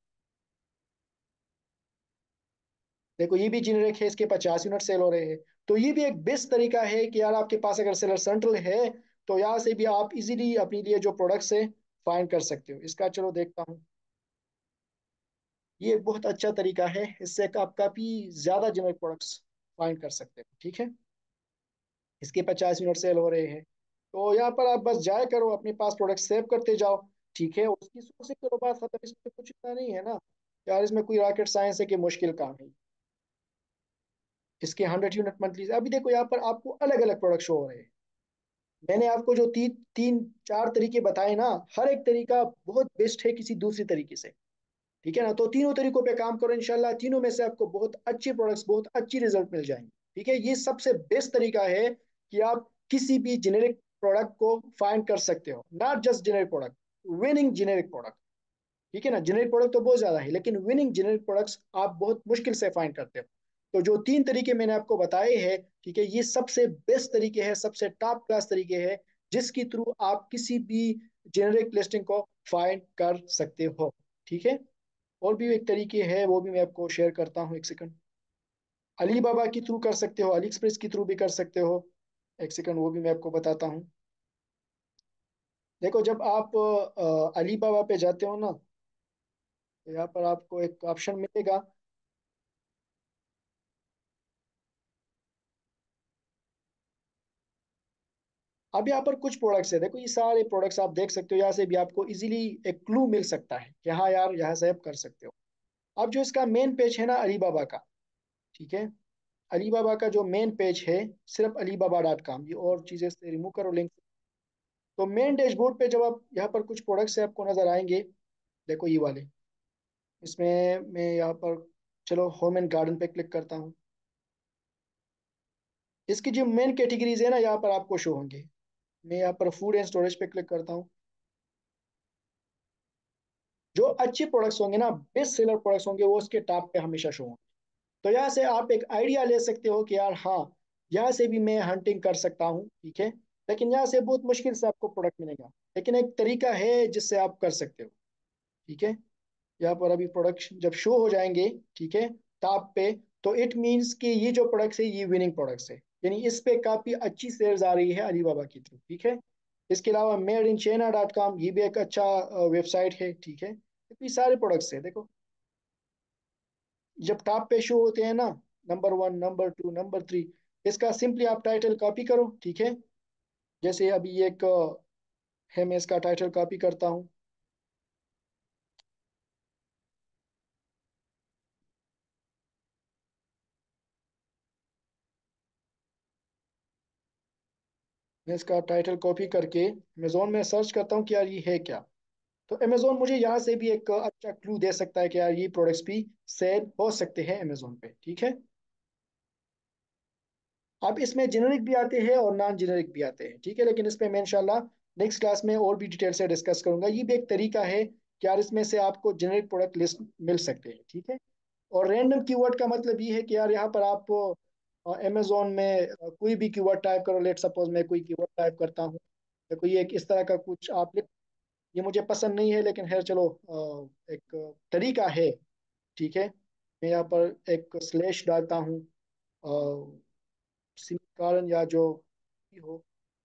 देखो ये भी जेनेरिक है, इसके पचास यूनिट सेल हो रहे हैं। तो ये भी एक बेस्ट तरीका है कि यार आपके पास अगर सेलर सेंट्रल है, तो यहाँ से भी आप इजीली अपने लिए जो प्रोडक्ट्स है फाइंड कर सकते हो। इसका चलो देखता हूँ, ये एक बहुत अच्छा तरीका है, इससे आप काफी ज्यादा जेनेरिक प्रोडक्ट्स फाइंड कर सकते हो, ठीक है। इसके पचास यूनिट सेल हो रहे हैं। तो यहाँ पर आप बस जाया करो, अपने पास प्रोडक्ट सेव करते जाओ, ठीक है। उसकी सोर्सिंग करो, बात खत्म। इसमें कुछ इतना नहीं है ना यार, इसमें कोई रॉकेट साइंस है कि मुश्किल काम है। इसके हंड्रेड यूनिट मंथली, अभी देखो यहाँ पर आपको अलग अलग प्रोडक्ट शो हो रहे हैं, मैंने आपको जो ती, तीन चार तरीके बताए ना, हर एक तरीका बहुत बेस्ट है किसी दूसरी तरीके से। ठीक है ना, तो तीनों तरीकों पे काम करो, इंशाल्लाह तीनों में से आपको बहुत अच्छी प्रोडक्ट्स, बहुत अच्छी रिजल्ट मिल जाएंगे। ठीक है, ये सबसे बेस्ट तरीका है कि आप किसी भी जेनेरिक प्रोडक्ट को फाइंड कर सकते हो, not just generic product, winning generic product. ठीक है ना, जेनेरिक प्रोडक्ट तो बहुत ज्यादा है, लेकिन विनिंग जेनेरिक प्रोडक्ट्स आप बहुत मुश्किल से फाइंड करते हो। तो जो तीन तरीके मैंने आपको बताए हैं, ठीक है, ये सबसे बेस्ट तरीके हैं, सबसे टॉप क्लास तरीके हैं, जिसके थ्रू आप किसी भी जेनेरिक लिस्टिंग को फाइंड कर सकते हो। ठीक है, और भी एक तरीके है, वो भी मैं आपको शेयर करता हूँ, एक सेकंड। अली बाबा के थ्रू कर सकते हो, अली एक्सप्रेस के थ्रू भी कर सकते हो। एक सेकंड, वो भी मैं आपको बताता हूँ। देखो, जब आप अ, अली बाबा पे जाते हो ना, तो यहाँ पर आपको एक ऑप्शन मिलेगा। अब यहाँ पर कुछ प्रोडक्ट्स है, देखो ये सारे प्रोडक्ट्स आप देख सकते हो, यहाँ से भी आपको इजीली एक क्लू मिल सकता है कि हाँ यार, यहाँ से आप कर सकते हो। अब जो इसका मेन पेज है ना अली बाबा का, ठीक है, अली बाबा का जो मेन पेज है, सिर्फ अली बाबा डॉट कॉम, ये और चीज़ें से रिमूव करो लिंक। तो मेन डैशबोर्ड पे जब आप यहाँ पर कुछ प्रोडक्ट्स आपको नजर आएंगे, देखो ये वाले, इसमें मैं यहाँ पर, चलो होम एंड गार्डन पे क्लिक करता हूँ। इसकी जो मेन कैटेगरीज है ना, यहाँ पर आपको शो होंगे। मैं यहाँ पर फूड एंड स्टोरेज पे क्लिक करता हूँ। जो अच्छे प्रोडक्ट्स होंगे ना, बेस्ट सेलर प्रोडक्ट्स होंगे, वो उसके टॉप पे हमेशा शो होंगे। तो यहाँ से आप एक आइडिया ले सकते हो कि यार हाँ, यहाँ से भी मैं हंटिंग कर सकता हूँ। ठीक है, लेकिन यहाँ से बहुत मुश्किल से आपको प्रोडक्ट मिलेगा, लेकिन एक तरीका है जिससे आप कर सकते हो। ठीक है, यहाँ पर अभी प्रोडक्ट जब शो हो जाएंगे, ठीक है, टॉप पे, तो इट मीन्स कि ये जो प्रोडक्ट्स है ये विनिंग प्रोडक्ट्स है, यानी इस पे काफी अच्छी सेल्स आ रही है अलीबाबा की थ्रू। ठीक है, इसके अलावा made in China dot com, ये भी एक अच्छा वेबसाइट है। ठीक है, तो ये सारे प्रोडक्ट्स है, देखो जब टॉप पे शो होते हैं ना, number one, number two, number three, इसका सिंपली आप टाइटल कॉपी करो। ठीक है, जैसे अभी एक अ, है, मैं इसका टाइटल कॉपी करता हूँ। मैं इसका टाइटल कॉपी करके अमेजोन में सर्च करता हूँ कि यार ये है क्या। तो अमेजोन मुझे यहाँ से भी एक अच्छा क्लू दे सकता है कि यार ये प्रोडक्ट्स भी सेल हो सकते हैं अमेजोन पे। ठीक है, अब इसमें जेनेरिक भी आते हैं और नॉन जेनेरिक भी आते हैं। ठीक है, लेकिन इस पे मैं इंशाल्लाह नेक्स्ट क्लास में और भी डिटेल से डिस्कस करूंगा। ये भी एक तरीका है कि यार इसमें से आपको जेनेरिक प्रोडक्ट लिस्ट मिल सकते हैं। ठीक है, और रैंडम कीवर्ड का मतलब ये है कि यार यहाँ पर आप अमेजोन में अ, कोई भी कीवर्ड टाइप करो, लेट सपोज मैं कोई कीवर्ड टाइप करता हूँ, तो कोई एक इस तरह का कुछ आप लिख, ये मुझे पसंद नहीं है, लेकिन खैर चलो, अ, एक तरीका है। ठीक है, मैं यहाँ पर एक स्लैश डालता हूँ, कारण या जो भी हो।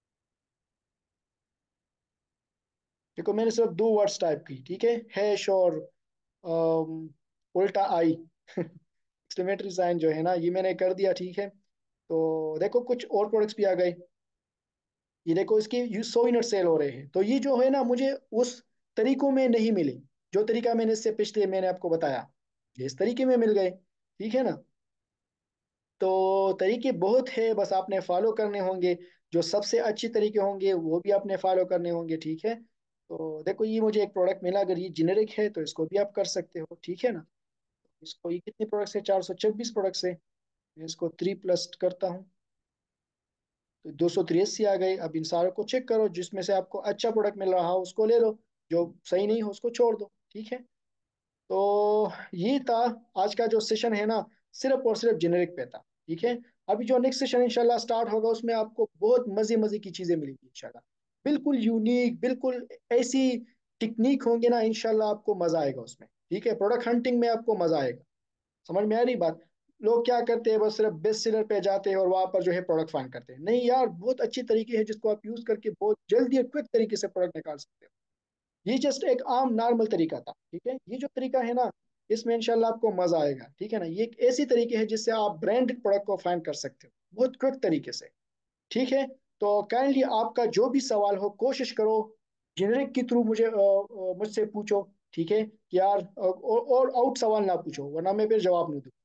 देखो मैंने सिर्फ दो वर्ड्स टाइप की, ठीक है, हैश और अम, उल्टा आई एक्सक्लेमेटरी साइन जो है ना, ये मैंने कर दिया। ठीक है, तो देखो कुछ और प्रोडक्ट्स भी आ गए। ये देखो इसके यू सौ यूनिट सेल हो रहे हैं, तो ये जो है ना, मुझे उस तरीकों में नहीं मिली, जो तरीका मैंने इससे पिछले मैंने आपको बताया, ये इस तरीके में मिल गए। ठीक है ना, तो तरीके बहुत है, बस आपने फॉलो करने होंगे। जो सबसे अच्छे तरीके होंगे वो भी आपने फॉलो करने होंगे। ठीक है, तो देखो ये मुझे एक प्रोडक्ट मिला, अगर ये जेनेरिक है तो इसको भी आप कर सकते हो। ठीक है ना, इसको, ये कितने प्रोडक्ट्स है, चार सौ छब्बीस प्रोडक्ट्स है, मैं इसको थ्री प्लस करता हूँ, तो दो सौ तिरासी आ गए। अब इन सारों को चेक करो, जिसमें से आपको अच्छा प्रोडक्ट मिल रहा हो उसको ले लो, जो सही नहीं हो उसको छोड़ दो। ठीक है, तो ये था आज का जो सेशन है ना, सिर्फ और सिर्फ जेनेरिक पे था। ठीक है, अभी जो नेक्स्ट सेशन इंशाल्लाह स्टार्ट होगा, उसमें आपको बहुत मजे मजे की चीजें मिलेंगी इंशाल्लाह, बिल्कुल यूनिक, बिल्कुल ऐसी टेक्निक होंगे ना, इंशाल्लाह आपको मजा आएगा उसमें। ठीक है, प्रोडक्ट हंटिंग में आपको मजा आएगा। समझ में आ रही बात? लोग क्या करते हैं, बस सिर्फ बेस्ट सेलर पे जाते हैं और वहां पर जो है प्रोडक्ट फाइंड करते हैं। नहीं यार, बहुत अच्छी तरीके हैं जिसको आप यूज करके बहुत जल्दी और क्विक तरीके से प्रोडक्ट निकाल सकते हो। ये जस्ट एक आम नॉर्मल तरीका था। ठीक है, ये जो तरीका है ना, इसमें इंशाल्लाह आपको मजा आएगा। ठीक है ना, ये एक ऐसी तरीके है जिससे आप ब्रांडेड प्रोडक्ट को फाइंड कर सकते हो बहुत क्विक तरीके से। ठीक है, तो काइंडली आपका जो भी सवाल हो, कोशिश करो जेनरिक के थ्रू मुझे अ, अ, मुझसे पूछो। ठीक है, कि यार अ, और, और आउट सवाल ना पूछो, वरना मैं फिर जवाब नहीं दूँ।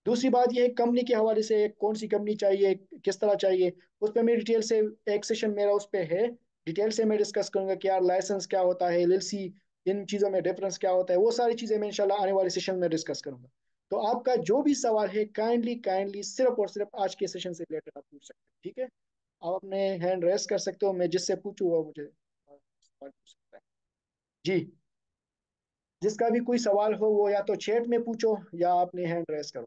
दूसरी बात यह है कंपनी के हवाले से, कौन सी कंपनी चाहिए, किस तरह चाहिए, उस पर मैं डिटेल से, एक सेशन मेरा उस पर है, डिटेल से मैं डिस्कस करूंगा कि यार लाइसेंस क्या होता है, एलएलसी, इन चीज़ों में डिफरेंस क्या होता है, वो सारी चीज़ें मैं इंशाल्लाह आने वाले सेशन में डिस्कस करूंगा। तो आपका जो भी सवाल है काइंडली काइंडली सिर्फ और सिर्फ आज के सेशन से रिलेटेड आप पूछ सकते हैं, ठीक है। आप अपने हैंड रेस कर सकते हो, मैं जिससे पूछूँ वो मुझे सवाल पूछ सकता है। जी, जिसका भी कोई सवाल हो वो या तो चैट में पूछो या अपने हैंड रेस करो।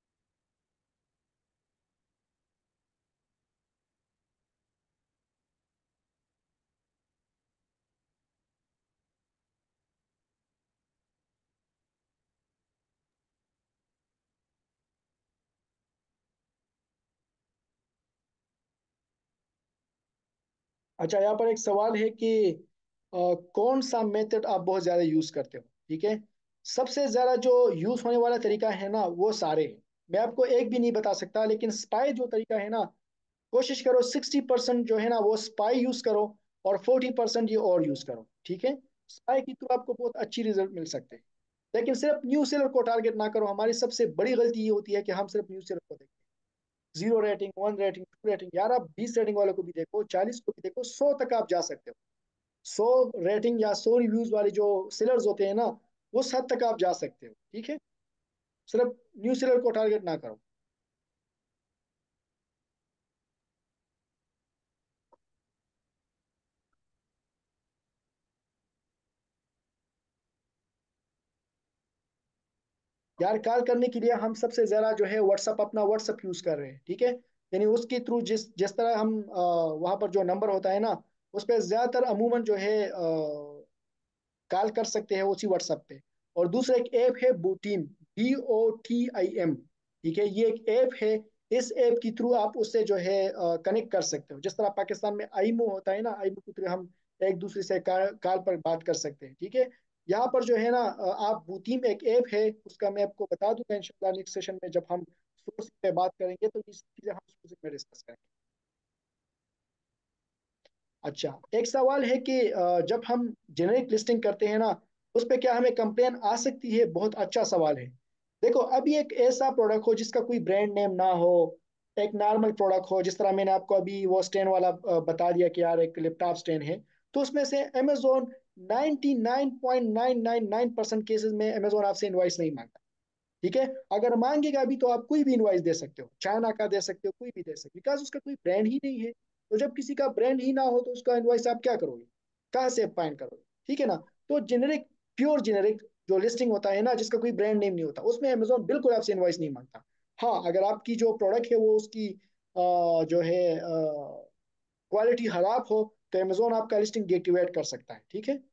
अच्छा, यहाँ पर एक सवाल है कि अ, कौन सा मेथड आप बहुत ज्यादा यूज करते हो, ठीक है। सबसे ज्यादा जो यूज होने वाला तरीका है ना वो सारे हैं, मैं आपको एक भी नहीं बता सकता, लेकिन स्पाई जो तरीका है ना, कोशिश करो सिक्सटी परसेंट जो है ना वो स्पाई यूज करो, और फोर्टी परसेंट ये और यूज करो, ठीक है। स्पाई की थ्रू आपको बहुत अच्छी रिजल्ट मिल सकते हैं, लेकिन सिर्फ न्यू सेलर को टारगेट ना करो। हमारी सबसे बड़ी गलती ये होती है कि हम सिर्फ न्यू सेलर को देखते हैं, zero rating, one rating, two rating. यार आप बीस रेटिंग वालों को भी देखो, चालीस को भी देखो, सौ तक आप जा सकते हो। सौ रेटिंग या सौ रिव्यूज वाले जो सेलर्स होते हैं ना, उस हद तक आप जा सकते हो, ठीक है। सिर्फ न्यू सेलर को टारगेट ना करो। यार कॉल करने के लिए हम सबसे ज्यादा जो है व्हाट्सअप, अपना व्हाट्सअप यूज कर रहे हैं, ठीक है। यानी उसके थ्रू जिस जिस तरह हम वहां पर जो नंबर होता है ना, उस पर ज्यादातर अमूमन जो है कॉल कर सकते हैं उसी व्हाट्सएप पे। और दूसरा एक ऐप है BOTIM, B O T I M, ठीक है, ये एक ऐप है। इस ऐप के थ्रू आप उससे जो है कनेक्ट कर सकते हो, जिस तरह पाकिस्तान में आईमो होता है ना, आईमो के थ्रू हम एक दूसरे से कॉल पर बात कर सकते हैं, ठीक है। यहाँ पर जो है ना अ, आप बूटीम एक ऐप है, उसका मैं आपको बता दूंगा इंशाल्लाह नेक्स्ट सेशन में, जब हम सोर्सिंग पे बात करेंगे तो ये चीजें हम सोर्सिंग में डिस्कस करेंगे। अच्छा, एक सवाल है कि अ, जब हम जेनेरिक लिस्टिंग करते हैं ना, उस पे क्या हमें कंप्लेन आ सकती है? बहुत अच्छा सवाल है। देखो, अभी एक ऐसा प्रोडक्ट हो जिसका कोई ब्रांड नेम ना हो, एक नॉर्मल प्रोडक्ट हो, जिस तरह मैंने आपको अभी वो स्टैंड वाला अ, बता दिया कि यार एक लैपटॉप स्टैंड है, तो उसमें से Amazon ninety nine point nine nine nine percent cases में अमेजोन आपसे इनवॉइस नहीं मांगता, ठीक है। अगर मांगेगा भी तो आप कोई भी इनवॉइस दे सकते हो, चाइना का दे सकते हो, कोई भी दे सकते हो, बिकॉज उसका कोई ब्रांड ही नहीं है। तो जब किसी का ब्रांड ही ना हो तो उसका इनवॉइस आप क्या करोगे, कहाँ से फाइंड करोगे, ठीक है ना। तो जेनेरिक, प्योर जेनेरिक जो लिस्टिंग होता है ना, जिसका कोई ब्रांड नेम नहीं होता, उसमें अमेजोन बिल्कुल आपसे इनवॉइस नहीं मांगता। हाँ, अगर आपकी जो प्रोडक्ट है वो उसकी अ, जो है क्वालिटी खराब हो, तो अमेजोन आपका लिस्टिंग डीएक्टिवेट कर सकता है, ठीक है।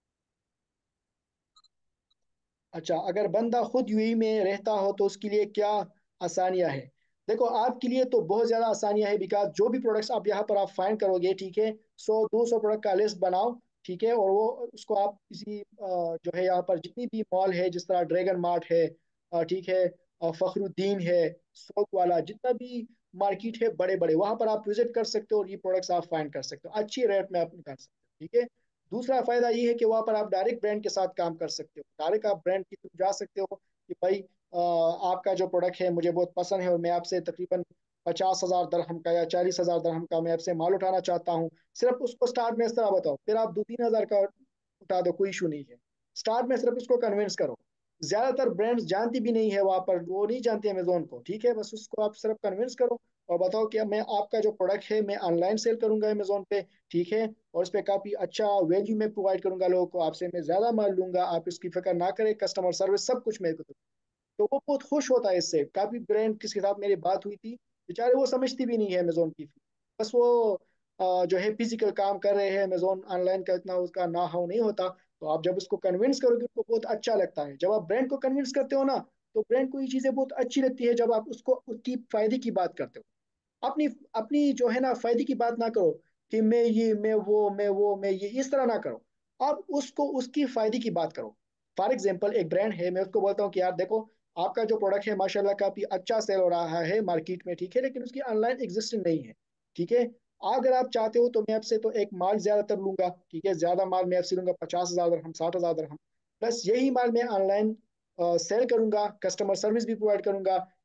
अच्छा, अगर बंदा खुद यूएई में रहता हो तो उसके लिए क्या आसानियां हैं? देखो, आपके लिए तो बहुत ज़्यादा आसानियां है, बिकॉज जो भी प्रोडक्ट्स आप यहाँ पर आप फाइंड करोगे, ठीक है, सौ दो सौ प्रोडक्ट का लिस्ट बनाओ, ठीक है, और वो उसको आप किसी अ, जो है यहाँ पर जितनी भी मॉल है, जिस तरह ड्रैगन मार्ट है, अ, ठीक है, अ, फखरुद्दीन है, सौक वाला, जितना भी मार्केट है बड़े बड़े, वहां पर आप विजिट कर सकते हो और ये प्रोडक्ट्स आप फाइंड कर सकते हो, अच्छी रेट में आप निकाल सकते हो, ठीक है। दूसरा फायदा ये है कि वहां पर आप डायरेक्ट ब्रांड के साथ काम कर सकते हो, डायरेक्ट आप ब्रांड की तरफ जा सकते हो कि भाई अ, आपका जो प्रोडक्ट है मुझे बहुत पसंद है और मैं आपसे तकरीबन पचास हजार दरहम का या चालीस हजार दरहम का मैं आपसे माल उठाना चाहता हूँ। सिर्फ उसको स्टार्ट में इस तरह बताओ, फिर आप दो तीन हजार का उठा दो, कोई इशू नहीं है। स्टार्ट में सिर्फ उसको कन्विंस करो। ज्यादातर ब्रांड्स जानती भी नहीं है वहां पर, वो नहीं जानते अमेजोन को, ठीक है, बस उसको आप सिर्फ कन्विंस करो और बताओ कि मैं आपका जो प्रोडक्ट है मैं ऑनलाइन सेल करूंगा अमेजोन पे, ठीक है, और इस पे काफी अच्छा वैल्यू में प्रोवाइड करूंगा लोगों को, आपसे मैं ज्यादा माल लूंगा, आप इसकी फिक्र ना करें, कस्टमर सर्विस सब कुछ मेरे को दो। तो वो बहुत खुश होता है इससे। काफी ब्रांड किसके साथ मेरी बात हुई थी, बेचारे वो समझती भी नहीं है अमेजोन की, बस वो अ, जो है फिजिकल काम कर रहे हैं, अमेजोन ऑनलाइन का इतना उसका ना हो नहीं होता। तो आप जब उसको कन्विंस करोगे उनको बहुत अच्छा लगता है। जब आप ब्रांड को कन्विंस करते हो ना, तो ब्रांड को ये चीजें बहुत अच्छी लगती है, जब आप उसको उसकी फायदे की बात करते हो। अपनी अपनी जो है ना फायदे की बात ना करो कि मैं ये मैं वो मैं वो मैं ये, इस तरह ना करो। आप उसको उसकी फायदे की बात करो। फॉर एग्जाम्पल, एक ब्रांड है, मैं उसको बोलता हूँ कि यार देखो, आपका जो प्रोडक्ट है माशाल्लाह काफी अच्छा सेल हो रहा है मार्केट में, ठीक है, लेकिन उसकी ऑनलाइन एग्जिस्टिंग नहीं है, ठीक है। अगर आप चाहते हो तो मैं आपसे तो एक माल ज्यादातर लूंगा, ठीक है, ज्यादा माल मैं आपसे लूंगा, पचास हजार दरहम, साठ हजार दरहम, प्लस यही माल मैं ऑनलाइन सेल करूंगा, कस्टमर सर्विस भी प्रोवाइड करूंगा,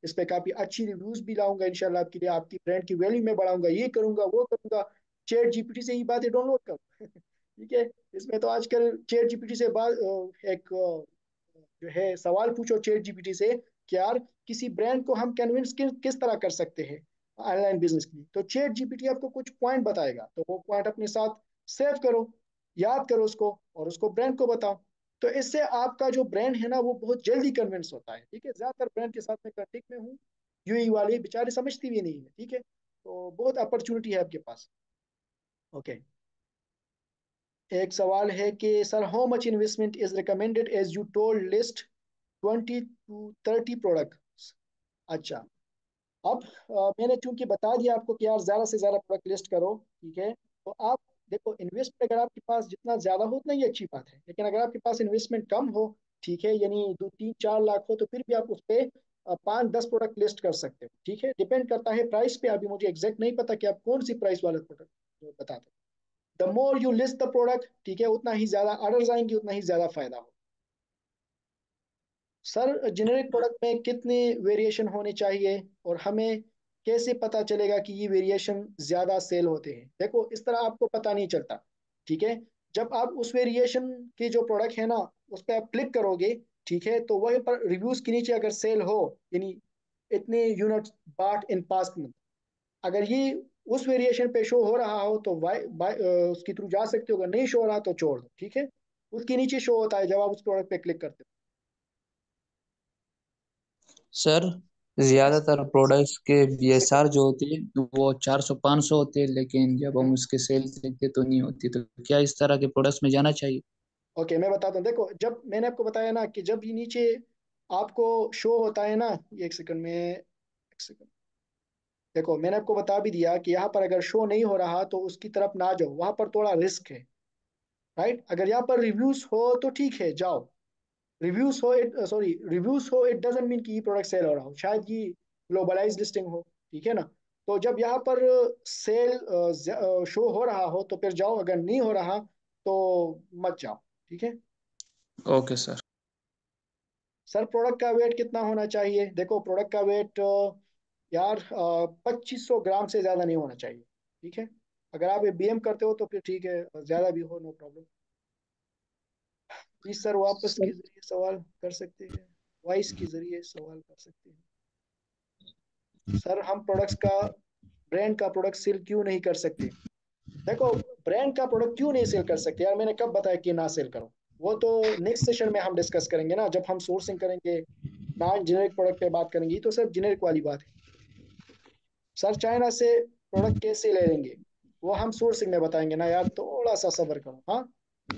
इस पे काफी अच्छी रिव्यूज भी लाऊंगा इंशाल्लाह आपके लिए, आपकी ब्रांड की वैल्यू में बढ़ाऊंगा, ये करूंगा वो करूंगा, चैट जीपीटी से ही बातें डाउनलोड करो। ठीक है। इसमें तो आजकल चैट जीपीटी से बात अ, एक अ, जो है सवाल पूछो चैट जीपीटी से कि यार किसी ब्रांड को हम कन्विंस किस किस तरह कर सकते हैं ऑनलाइन बिजनेस के लिए, तो चैट जीपीटी आपको कुछ पॉइंट बताएगा, तो वो पॉइंट अपने साथ सेव करो, याद करो उसको, और उसको ब्रांड को बताओ। तो इससे आपका जो ब्रांड है ना वो बहुत जल्दी कन्विंस होता है। ठीक है। ज्यादातर ब्रांड के साथ मैं कांटेक्ट में हूँ, यूएई वाले बेचारे समझती भी नहीं है। ठीक है। तो बहुत अपॉर्चुनिटी है आपके पास। ओके। एक सवाल है कि sir how much investment is recommended as you told list twenty to thirty products. अच्छा। अब अ, मैंने चूंकि बता दिया आपको कि यार ज्यादा से ज्यादा प्रोडक्ट लिस्ट करो। ठीक है। तो आप देखो, इन्वेस्टमेंट अगर आपके पास जितना ज्यादा हो उतना ही अच्छी बात है, लेकिन अगर आपके पास इन्वेस्टमेंट कम हो, ठीक है, यानी दो तीन चार लाख हो, तो फिर भी आप उस पे अ, पाँच दस प्रोडक्ट लिस्ट कर सकते हो। ठीक है। डिपेंड करता है प्राइस पे। अभी मुझे एग्जैक्ट नहीं पता कि आप कौन सी प्राइस वाले प्रोडक्ट बता दो। The more you list the product, ठीक है, उतना ही ज्यादा ऑर्डर आएंगे, उतना ही ज्यादा फायदा हो। सर जेनेरिक प्रोडक्ट में कितने वेरिएशन होने चाहिए और हमें कैसे पता चलेगा कि ये वेरिएशन ज्यादा सेल होते हैं? देखो, इस तरह आपको पता नहीं चलता। ठीक है। जब आप उस वेरिएशन के जो प्रोडक्ट है ना उस पर आप क्लिक करोगे, ठीक है, तो वहीं पर रिव्यूज के नीचे अगर सेल हो, यानी इतने यूनिट बाट इन पास्ट मंथ, अगर ये उस वेरिएशन पे शो हो रहा हो तो वाई बाय उसके थ्रू जा सकते हो, अगर नहीं शो हो रहा तो छोड़ दो। ठीक है। उसके नीचे शो होता है जब आप उस प्रोडक्ट पे क्लिक करते सर ज्यादातर प्रोडक्ट्स के बीएसआर जो होती है वो चार सौ पाँच सौ होते हैं, लेकिन जब हो। हम उसके सेल देखते तो नहीं होती। तो क्या इस तरह के प्रोडक्ट्स में जाना चाहिए? ओके, मैं बताता हूँ। देखो, जब मैंने आपको बताया ना कि जब ये नीचे आपको शो होता है ना, ये एक सेकंड में, एक सेकंड, देखो मैंने आपको बता भी दिया कि यहाँ पर अगर शो नहीं हो रहा तो उसकी तरफ ना जाओ, वहां पर थोड़ा रिस्क है। राइट। अगर यहाँ पर रिव्यूज हो तो ठीक है, जाओ। रिव्यूज हो इट सॉरी रिव्यूज हो इट डजेंट मीन कि ये प्रोडक्ट सेल हो रहा हो, शायद ये ग्लोबलाइज लिस्टिंग हो। ठीक है ना। तो जब यहाँ पर सेल शो हो रहा हो तो फिर जाओ, अगर नहीं हो रहा तो मत जाओ। ठीक है। Okay sir. सर प्रोडक्ट का वेट कितना होना चाहिए? देखो, प्रोडक्ट का वेट यार पच्चीस सौ ग्राम से ज़्यादा नहीं होना चाहिए। ठीक है। अगर आप बीएम करते हो तो फिर ठीक है, ज़्यादा भी हो नो प्रॉब्लम। जी सर, वापस के जरिए सवाल कर सकते हैं, वॉइस के जरिए सवाल कर सकते हैं। सर हम प्रोडक्ट्स का, ब्रांड का प्रोडक्ट सेल क्यों नहीं कर सकते? देखो, ब्रांड का प्रोडक्ट क्यों नहीं सेल कर सकते यार, मैंने कब बताया कि ना सेल करो? वो तो नेक्स्ट सेशन में हम डिस्कस करेंगे ना, जब हम सोर्सिंग करेंगे, नॉन जेनेरिक प्रोडक्ट पे बात करेंगे। ये तो सिर्फ जेनेरिक वाली बात है। सर चाइना से प्रोडक्ट कैसे ले लेंगे, वो हम सोर्सिंग में बताएंगे ना यार, थोड़ा सा सब्र करो। हाँ।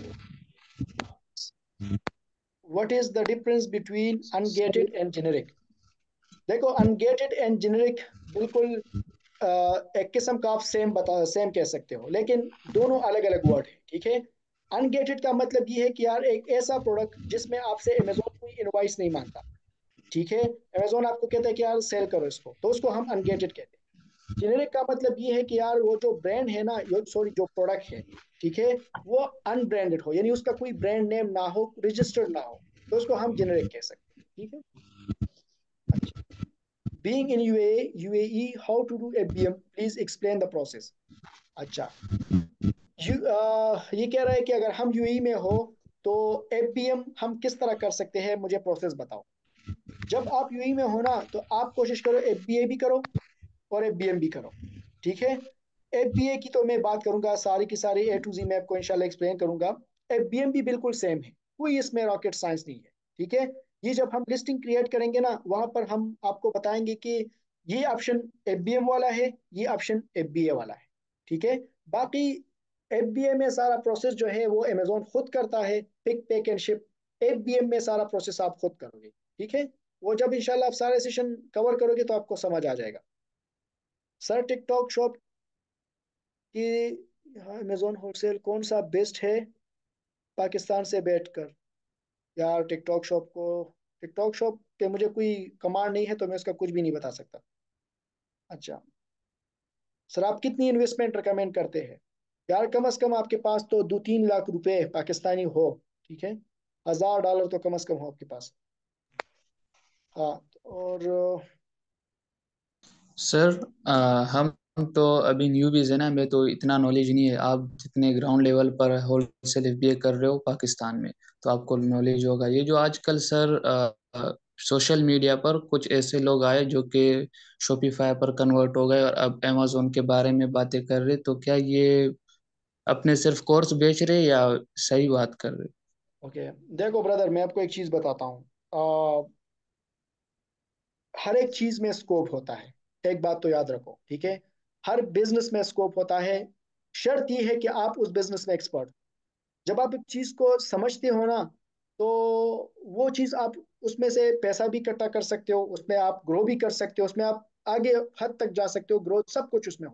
What is the difference between ungated and generic? देखो, अनगेटेड एंड जेनेरिक बिल्कुल अ, एक किस्म का आप सेम बता सेम कह सकते हो, लेकिन दोनों अलग अलग वर्ड है। ठीक है। अनगेटेड का मतलब ये है कि यार एक ऐसा प्रोडक्ट जिसमें आपसे अमेजोन कोई इनवॉइस नहीं मांगता। ठीक है। अमेजोन आपको कहता है कि यार सेल करो इसको, तो उसको हम अनगेटेड कहते हैं। जेनेरिक का मतलब ये है कि यार वो जो ब्रांड है ना, सॉरी जो प्रोडक्ट है, ठीक है, वो अनब्रांडेड हो, यानी उसका कोई ब्रांड नेम ना हो, रजिस्टर्ड ना हो, तो उसको हम जेनेरिक कह सकते हैं। ठीक है। अच्छा। Being in UAE UAE how to do FBM, please explain the process. अच्छा। यू अ, ये कह रहा है कि अगर हम यूएई में हो तो एफबीएम हम किस तरह कर सकते हैं, मुझे प्रोसेस बताओ। जब आप यूएई में हो ना तो आप कोशिश करो एफबीए भी करो और एफबीएम भी करो। ठीक है। एफबीए की तो मैं बात करूंगा, सारी की सारी ए टू जी मैं आपको इंशाल्लाह एक्सप्लेन करूंगा। एफबीएम भी बिल्कुल सेम है, कोई इसमें रॉकेट साइंस नहीं है। ठीक है। ये जब हम लिस्टिंग क्रिएट करेंगे ना, वहां पर हम आपको बताएंगे कि ये ऑप्शन एफबीएम वाला है, ये ऑप्शन एफबीए वाला है। ठीक है। बाकी एफबीए में सारा प्रोसेस जो है वो अमेजोन खुद करता है, pick pack and ship. FBM में सारा प्रोसेस आप खुद करोगे। ठीक है। वो जब इंशाल्लाह आप सारे सेशन कवर करोगे तो आपको समझ आ जाएगा। सर टिकटॉक शॉप कि अमेजोन होलसेल कौन सा बेस्ट है पाकिस्तान से बैठकर? यार टिकटॉक शॉप को, टिकटॉक शॉप पे मुझे कोई कमांड नहीं है तो मैं उसका कुछ भी नहीं बता सकता। अच्छा। सर आप कितनी इन्वेस्टमेंट रिकमेंड करते हैं? यार कम से कम आपके पास तो दो तीन लाख रुपए पाकिस्तानी हो। ठीक है। हजार डॉलर तो कम से कम हो आपके पास। हाँ। और सर अ, हम तो अभी न्यूबीज है ना, हमें तो इतना नॉलेज नहीं है। आप जितने ग्राउंड लेवल पर होलसेल एफबीए कर रहे हो पाकिस्तान में, तो आपको नॉलेज होगा। ये जो आजकल सर सोशल मीडिया पर कुछ ऐसे लोग आए जो कि शॉपिफाई पर कन्वर्ट हो गए और अब अमेजोन के बारे में बातें कर रहे, तो क्या ये अपने सिर्फ कोर्स बेच रहे या सही बात कर रहे? ओके, देखो ब्रदर, मैं आपको एक चीज बताता हूँ। हर एक चीज में स्कोप होता है, एक बात तो याद रखो, ठीक है। हर बिजनेस में स्कोप होता है। शर्त यह है कि आप उस बिजनेस में एक्सपर्ट। जब आप एक चीज को समझते हो ना, तो वो चीज आप उसमें से पैसा भी इकट्ठा कर सकते हो, उसमें आप ग्रो भी कर सकते हो, उसमें आप आगे हद तक जा सकते हो, ग्रोथ सब कुछ उसमें हो।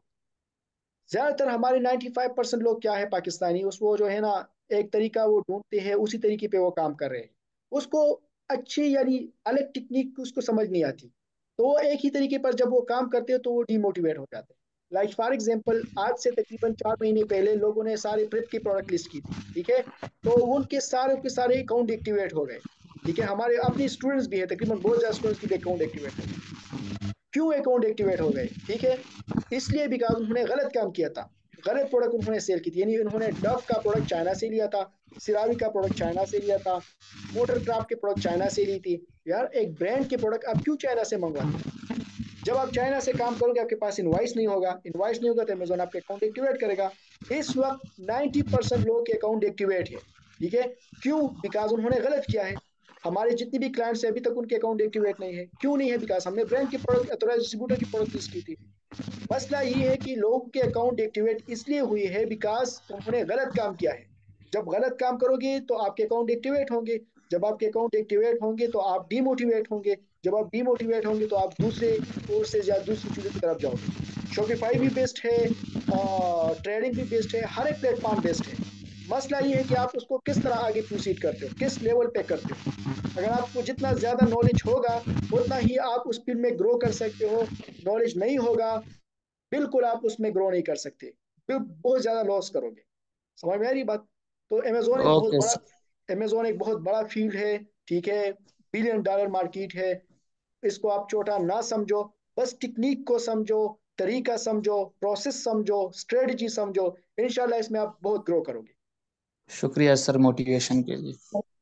ज्यादातर हमारे नाइन्टी फाइव परसेंट लोग क्या है पाकिस्तानी, उस वो जो है ना, एक तरीका वो ढूंढते हैं, उसी तरीके पे वो काम कर रहे हैं। उसको अच्छी यानी अलग टेक्निक उसको समझ नहीं आती, तो वो एक ही तरीके पर जब वो काम करते हो तो वो डिमोटिवेट हो जाते हैं। लाइक फॉर एग्जांपल, आज से तकरीबन चार महीने पहले लोगों ने सारे प्रेप की प्रोडक्ट लिस्ट की थी, ठीक है। तो उनके सारे के सारे अकाउंट एक्टिवेट हो गए, ठीक है। हमारे अपने स्टूडेंट्स भी है, तकरीबन बहुत ज्यादा स्टूडेंट्स के भी अकाउंट एक्टिवेट हो गए। क्यों अकाउंट एक्टिवेट हो गए, ठीक है? इसलिए बिकॉज उन्होंने गलत काम किया था, गलत प्रोडक्ट उन्होंने सेल की थी। यानी उन्होंने डव का प्रोडक्ट चाइना से लिया था, सिरावी का प्रोडक्ट चाइना से लिया था, मोटर क्राफ्ट के प्रोडक्ट चाइना से ली थी। यार, एक ब्रांड के प्रोडक्ट आप क्यों चाइना से मंगवाते हो? जब आप चाइना से काम करोगे, आपके पास इनवाइस नहीं होगा, इनवाइस नहीं होगा तो अमेजोन आपके अकाउंट एक्टिवेट करेगा। इस वक्त नाइन्टी परसेंट लोगों के अकाउंट एक्टिवेट है, ठीक है। क्यों? बिकॉज उन्होंने गलत किया है। हमारे जितने भी क्लाइंट्स हैं, अभी तक उनके अकाउंट एक्टिवेट नहीं है। क्यों नहीं है? बिकॉज हमने ब्रांड की प्रोडक्ट, अथोराइज डिस्ट्रीब्यूटर की प्रोडक्ट लिस्ट की थी। मसला ये है कि लोगों के अकाउंट एक्टिवेट इसलिए हुई है बिकॉज उन्होंने गलत काम किया है। जब गलत काम करोगे तो आपके अकाउंट एक्टिवेट होंगे, जब आपके अकाउंट एक्टिवेट होंगे तो आप डीमोटिवेट होंगे, जब आप डीमोटिवेट होंगे तो आप दूसरे कोर्सेज या दूसरी चीज़ों की तरफ जाओगे। शॉपिफाई भी बेस्ट है, ट्रेडिंग भी बेस्ट है, हर एक प्लेटफॉर्म बेस्ट है। मसला ये है कि आप उसको किस तरह आगे प्रोसीड करते हो, किस लेवल पे करते हो। अगर आपको जितना ज़्यादा नॉलेज होगा, उतना ही आप उस फील्ड में ग्रो कर सकते हो। नॉलेज नहीं होगा, बिल्कुल आप उसमें ग्रो नहीं कर सकते, फिर बहुत ज़्यादा लॉस करोगे। समझ में आ रही बात? तो अमेजोन एक बहुत ओके बड़ा, सर। अमेजोन एक बहुत बड़ा फील्ड है, ठीक है। बिलियन डॉलर मार्केट है। इसको आप छोटा ना समझो, बस टेक्निक को समझो, तरीका समझो, प्रोसेस समझो, स्ट्रेटजी समझो। इंशाल्लाह इसमें आप बहुत ग्रो करोगे। शुक्रिया सर मोटिवेशन के लिए।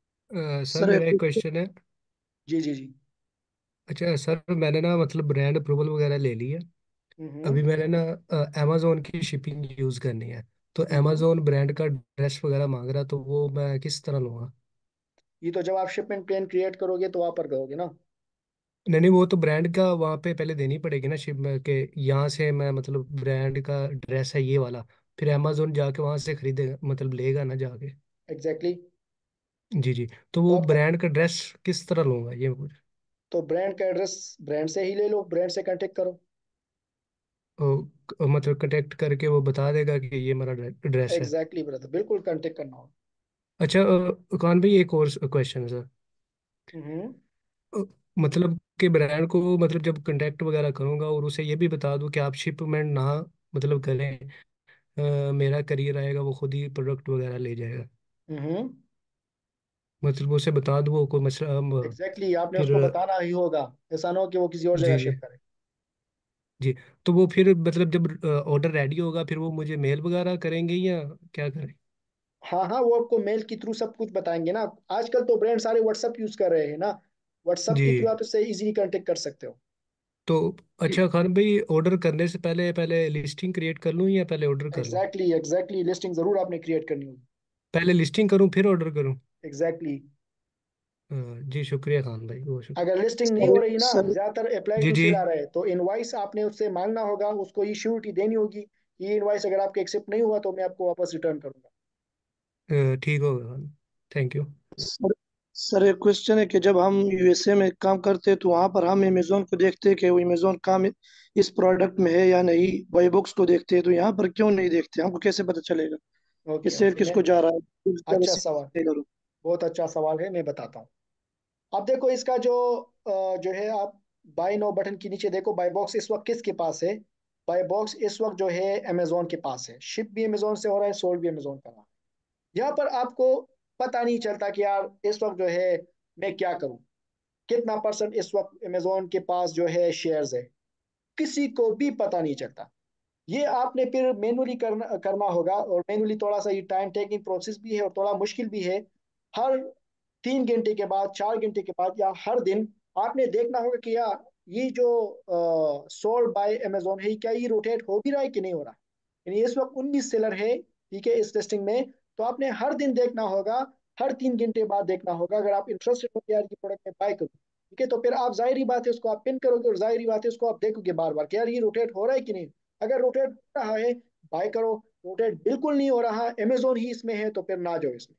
अ, सर सर मेरा एक एक क्वेश्चन है। जी जी जी। अच्छा सर, मैंने ना मतलब ब्रांड अप्रूवल वगैरह ले ली है। हम्म अभी मैंने ना अमेजोन की शिपिंग यूज़ करनी है, तो हम्म। अमेजोन ब्रांड का ड्रेस वगैरह मांग रहा, तो वो मैं किस तरह लूँगा? ये तो जब आप शिपमेंट प्लान क्रिएट करोगे तो वहां पर करोगे ना। नहीं नहीं, वो तो ब्रांड का वहाँ पे पहले देनी पड़ेगी ना शिप में, के यहाँ से मैं मतलब ब्रांड का ड्रेस है ये वाला, फिर अमेजोन जाके वहाँ से खरीदेगा, मतलब लेगा ना जाके। Exactly exactly। जी जी। तो तो वो आपका, ब्रांड का ड्रेस किस तरह लूँगा ये पूछ। तो ब्रांड का एड्रेस ब्रांड से ही ले लो, ब्रांड से कांटेक्ट करो। ओ, मतलब कांटेक्ट करके वो बता देगा कि ये मेरा ड्रेस है। एग्जैक्टली exactly ब्रदर, बिल्कुल कांटेक्ट करना होगा। अच्छा अ, कान भाई एक और क्वेश्चन है सर। हम्म। अ, मतलब कि ब्रांड को मतलब जब कांटेक्ट वगैरह करूंगा और उसे ये भी बता दूं कि आप शिपमेंट ना मतलब करें, अ, मेरा करियर आएगा, वो खुद ही प्रोडक्ट वगैरह ले जाएगा, हम्म। मतलब उसे बता दूं वो कोई मसला अम, एग्जैक्टली exactly, आपने फिर उसको बताना ही होगा। ऐसा ना हो कि वो किसी और जगह जी जी शिफ्ट करे। जी। तो वो फिर मतलब जब ऑर्डर रेडी होगा फिर वो मुझे मेल वगैरह करेंगे या क्या करें? हाँ हाँ, वो आपको मेल के थ्रू सब कुछ बताएंगे ना। आजकल तो ब्रांड सारे व्हाट्सअप यूज कर रहे हैं ना, व्हाट्सअप जी। के थ्रू आप इससे इजीली कांटेक्ट कर सकते हो। तो अच्छा खान भाई, ऑर्डर करने से पहले पहले लिस्टिंग क्रिएट कर लूं या पहले ऑर्डर कर लूं? एग्जैक्टली एग्जैक्टली, लिस्टिंग जरूर आपने क्रिएट करनी होगी। पहले लिस्टिंग करूं फिर ऑर्डर करूं? Exactly exactly। अ, जी शुक्रिया खान भाई, बहुत शुक्रिया। अगर लिस्टिंग नहीं सर हो रही ना, सर ज्यादातर apply G to G. Sale आ रहा है, तो इनवाइस आपने उससे मांगना होगा, उसको ये श्योरिटी देनी होगी। ये इनवाइस अगर आपके एक्सेप्ट नहीं हुआ तो मैं आपको वापस रिटर्न करूंगा। अ, ठीक होगा Khan, thank you. Sir sir एक क्वेश्चन है कि जब हम यूएसए में काम करते हैं तो वहाँ पर हम अमेजोन को देखते हैं कि वो अमेजोन काम इस प्रोडक्ट में है या नहीं, वाई बॉक्स को देखते हैं, तो यहाँ पर क्यों नहीं देखते? हमको कैसे पता चलेगा कि ओके सेल ओके, मैं, किसको जा रहा है, किस तरह अच्छा से सवाल, सेल करूं? बहुत अच्छा सवाल है, मैं बताता हूँ। अब देखो इसका जो अ, जो है, आप बाय नाउ बटन के नीचे देखो, बाय बॉक्स इस वक्त किसके पास है? बाय बॉक्स इस वक्त जो है अमेजोन के पास है। शिप भी अमेजोन से हो रहा है, सोल्ड भी अमेजोन कर रहा है। यहाँ पर आपको पता नहीं चलता कि यार इस वक्त जो है मैं क्या करूँ। कितना परसेंट इस वक्त अमेजोन के पास जो है शेयर्स है, किसी को भी पता नहीं चलता। ये आपने फिर मैनुअली करना करना होगा, और मैनुअली थोड़ा सा ये टाइम टेकिंग प्रोसेस भी है और थोड़ा मुश्किल भी है। हर तीन घंटे के बाद, चार घंटे के बाद, या हर दिन आपने देखना होगा कि यार ये जो सोल्ड बाय अमेजोन है, क्या ये रोटेट हो भी रहा है कि नहीं हो रहा। यानी इस वक्त उन्नीस सेलर है, ठीक है, इस टेस्टिंग में। तो आपने हर दिन देखना होगा, हर तीन घंटे बाद देखना होगा। अगर आप इंटरेस्टेड हो कि यार ये प्रोडक्ट में बाय करूँ, ठीक है, तो फिर आप जाहिर बात है उसको आप पिन करोगे, और जाहिर बात है उसको आप देखोगे बार बार कि यार ये रोटेट हो रहा है कि नहीं। अगर रोटेट हो रहा है, बाय करो। रोटेट बिल्कुल नहीं हो रहा, अमेजोन ही इसमें है, तो फिर ना जाओ इसमें।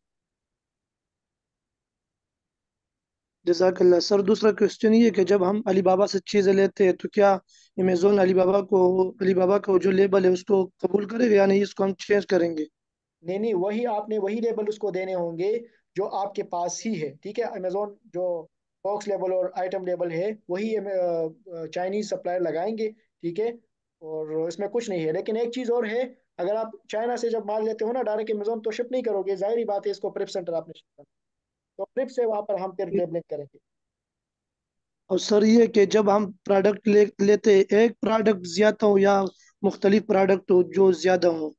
जजाकल्ला सर। दूसरा क्वेश्चन ये कि जब हम अलीबाबा से चीज़ें लेते हैं तो क्या अमेजोन अलीबाबा को अलीबाबा का जो लेबल है उसको कबूल करेगा या नहीं, इसको हम चेंज करेंगे? नहीं नहीं, वही आपने वही लेबल उसको देने होंगे जो आपके पास ही है, ठीक है। अमेजोन जो बॉक्स लेबल और आइटम लेबल है वही चाइनीज सप्लायर लगाएंगे, ठीक है। और इसमें कुछ नहीं है। लेकिन एक चीज़ और है, अगर आप चाइना से जब माल लेते हो ना डायरेक्ट अमेजोन, तो शिप नहीं करोगे, जाहिर ही बात है, इसको प्रिप सेंटर आपने शिप करना। तो प्रिप से वहां पर हम फिर लेबलिंग करेंगे। और सर ये कि जब हम प्रोडक्ट ले लेते हैं, एक प्रोडक्ट ज्यादा हो या मुख्तलिफ प्रोडक्ट हो जो ज्यादा हो?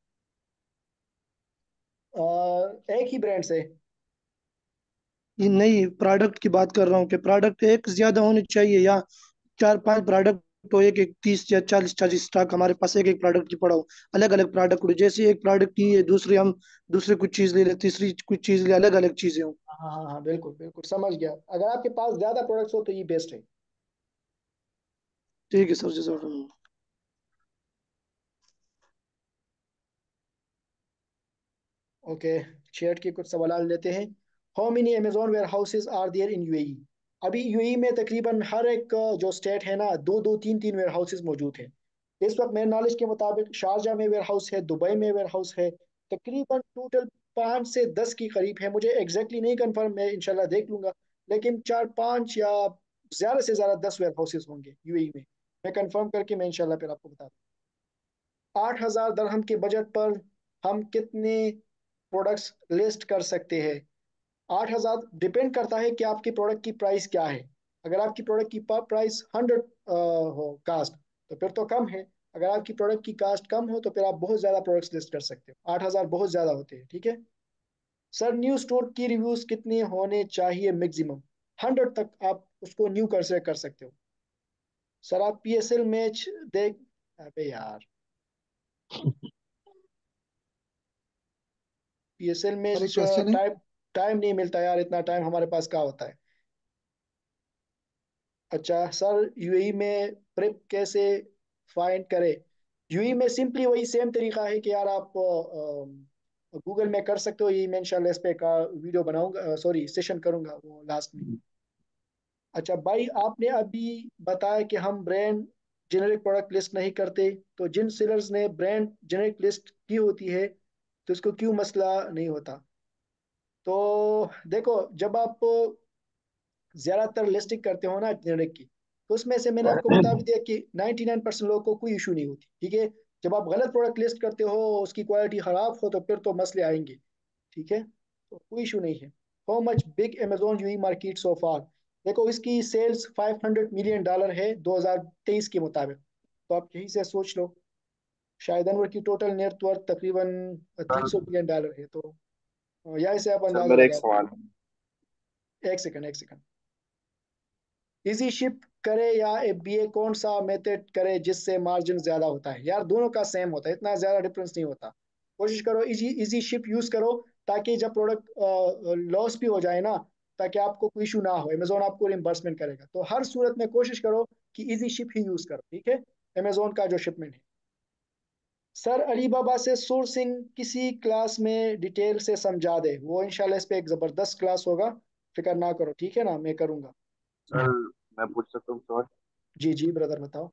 अ, एक ही ब्रांड से। ये नहीं, प्रोडक्ट की बात कर रहा हूँ कि प्रोडक्ट एक ज्यादा होने चाहिए या चार पांच प्रोडक्ट तो एक एक तीस या चालीस चालीस स्टॉक हमारे पास एक एक प्रोडक्ट की पड़ा हो, अलग अलग प्रोडक्ट हो, जैसे एक प्रोडक्ट की है दूसरी हम दूसरी कुछ चीज ले ले, तीसरी कुछ चीज ले, अलग अलग चीजें हो। हाँ हाँ हाँ, बिल्कुल बिल्कुल समझ गया। अगर आपके पास ज्यादा प्रोडक्ट्स हो तो ये बेस्ट है। ठीक है सर, जजाकल्लाह। ओके, चैट के कुछ सवाल लेते हैं। How many Amazon warehouses are there in UAE? अभी यूएई में तकरीबन हर एक अ, जो स्टेट है ना, दो दो तीन तीन वेयर हाउसेज मौजूद हैं। इस वक्त मेरे नॉलेज के मुताबिक शारजा में वेयर हाउस है, दुबई में वेयर हाउस है। तकरीबन टोटल पाँच से दस के करीब है, मुझे एग्जैक्टली नहीं कंफर्म, मैं इंशाल्लाह देख लूंगा। लेकिन चार पाँच या ज्यादा से ज्यादा दस वेयर हाउसेज होंगे यूएई में। मैं कंफर्म करके मैं इंशाल्लाह फिर आपको बता दूँ। आठ हजार दरहम के बजट पर हम कितने प्रोडक्ट्स लिस्ट कर सकते हैं? आठ हजार डिपेंड करता है कि आपकी प्रोडक्ट की प्राइस क्या है। अगर आपकी प्रोडक्ट की प्राइस हंड्रेड हो कास्ट, तो फिर तो कम है। अगर आपकी प्रोडक्ट की कास्ट कम हो तो फिर आप बहुत ज़्यादा प्रोडक्ट्स लिस्ट कर सकते हो। आठ हजार बहुत ज़्यादा होते हैं, ठीक है। सर न्यू स्टोर की रिव्यूज कितने होने चाहिए मैक्सिमम? हंड्रेड तक आप उसको न्यू कर से कर सकते हो। सर आप पीएसएल मैच देख, अबे यार, पीएसएल सर एक मैच क्वेश्चन है। टाइम टाइम नहीं मिलता यार, इतना टाइम हमारे पास क्या होता है। अच्छा सर, यूएई में प्रेप कैसे फाइंड करें? यूएई में सिंपली वही सेम तरीका है कि यार आप गूगल में कर सकते हो। ये मैं इंशाल्लाह इस पे का वीडियो बनाऊंगा, सॉरी सेशन करूंगा वो लास्ट में। अच्छा भाई, आपने अभी बताया कि हम ब्रांड जेनेरिक प्रोडक्ट लिस्ट नहीं करते, तो जिन सेलर्स ने ब्रांड जेनेरिक लिस्ट की होती है तो इसको क्यों मसला नहीं होता? तो देखो, जब आप ज्यादातर लिस्टिंग करते हो ना जेनेरिक की, तो उसमें से मैंने आपको बता भी दिया कि नाइंटी नाइन परसेंट लोगों को कोई इशू नहीं होती, ठीक है। जब आप गलत प्रोडक्ट लिस्ट करते हो, उसकी क्वालिटी खराब हो, तो फिर तो मसले आएंगे, ठीक है। तो कोई इशू नहीं है। How much big Amazon UAE market so far? देखो, इसकी sales five hundred million dollar है दो हज़ार तेईस के मुताबिक। तो आप यहीं से सोच लो, शायद अनवर की टोटल नेटवर्थ तकरीबन तीन सर सौ मिलियन डॉलर है। तो यहाँ से आप सर अंदाजा मेरा एक लगा। सवाल है। एक सेकंड, एक सेकंड। इजी शिप करे या एफबीए, कौन सा मेथड करे जिससे मार्जिन ज्यादा होता है? यार दोनों का सेम होता है, इतना ज्यादा डिफरेंस नहीं होता। कोशिश करो इजी इजी शिप यूज करो, ताकि जब प्रोडक्ट लॉस भी हो जाए ना, ताकि आपको कोई इशू ना हो, अमेजोन आपको रिम्बर्समेंट करेगा। तो हर सूरत में कोशिश करो कि इजी शिप ही यूज करो, ठीक है, अमेजोन का जो शिपमेंट है। सर अलीबाबा से सोर्सिंग किसी क्लास में डिटेल से समझा दे, वो इंशाल्लाह इस पे एक जबरदस्त क्लास होगा, फिक्र ना करो, ठीक है ना, मैं करूंगा। सर मैं पूछ सकता हूँ सवाल? जी जी ब्रदर, बताओ।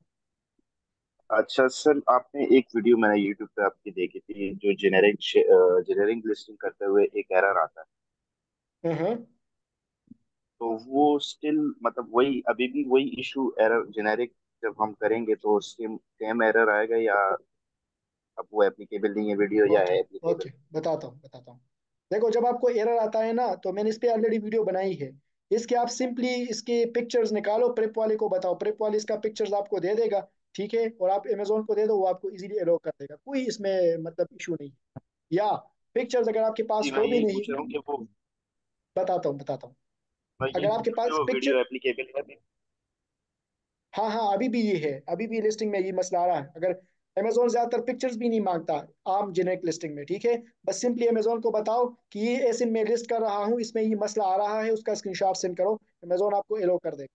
अच्छा सर, आपने एक वीडियो मैंने यूट्यूब पे आपकी देखी थी, जो जेनेरिक जेनेरिक लिस्टिंग करते हुए एक एरर आता है, हम्म। तो वो स्टिल मतलब वही अभी भी वही इशू एरर जेनेरिक जब हम करेंगे तो सेम सेम एरर आएगा, या अब वो एप्लीकेबल नहीं है वीडियो, या ओके है एप्लीकेबल? ओके, बताता हूँ बताता हूँ। देखो, जब आपको एरर आता है ना, तो मैंने इस पे ऑलरेडी वीडियो बनाई है। इसके आप सिंपली इसके पिक्चर्स निकालो, प्रेप वाले को बताओ, प्रेप वाले इसका पिक्चर्स आपको दे देगा। ठीक है, और आप अमेजोन को दे दो, वो आपको इजीली अलो कर देगा, कोई इसमें मतलब इशू नहीं है। या पिक्चर्स अगर आपके जी पास मैं हो भी यही नहीं, पूछ रहा हूँ कि वो बताता हूँ बताता हूँ, मैं अगर यही आपके पूछ रहा हूँ कि पास वो पिक्चर, वीडियो एप्लीकेबल है भी। हाँ हाँ अभी भी ये है, अभी भी लिस्टिंग में ये मसला आ रहा है। अगर अमेजोन ज्यादातर पिक्चर्स भी नहीं मांगता आम जेनेरिक लिस्टिंग में, ठीक है, बस सिंपली अमेजोन को बताओ कि ये एसिन में लिस्ट कर रहा हूँ, इसमें ये मसला आ रहा है, उसका स्क्रीनशॉट सेंड करो, अमेजोन आपको एलो कर देगा।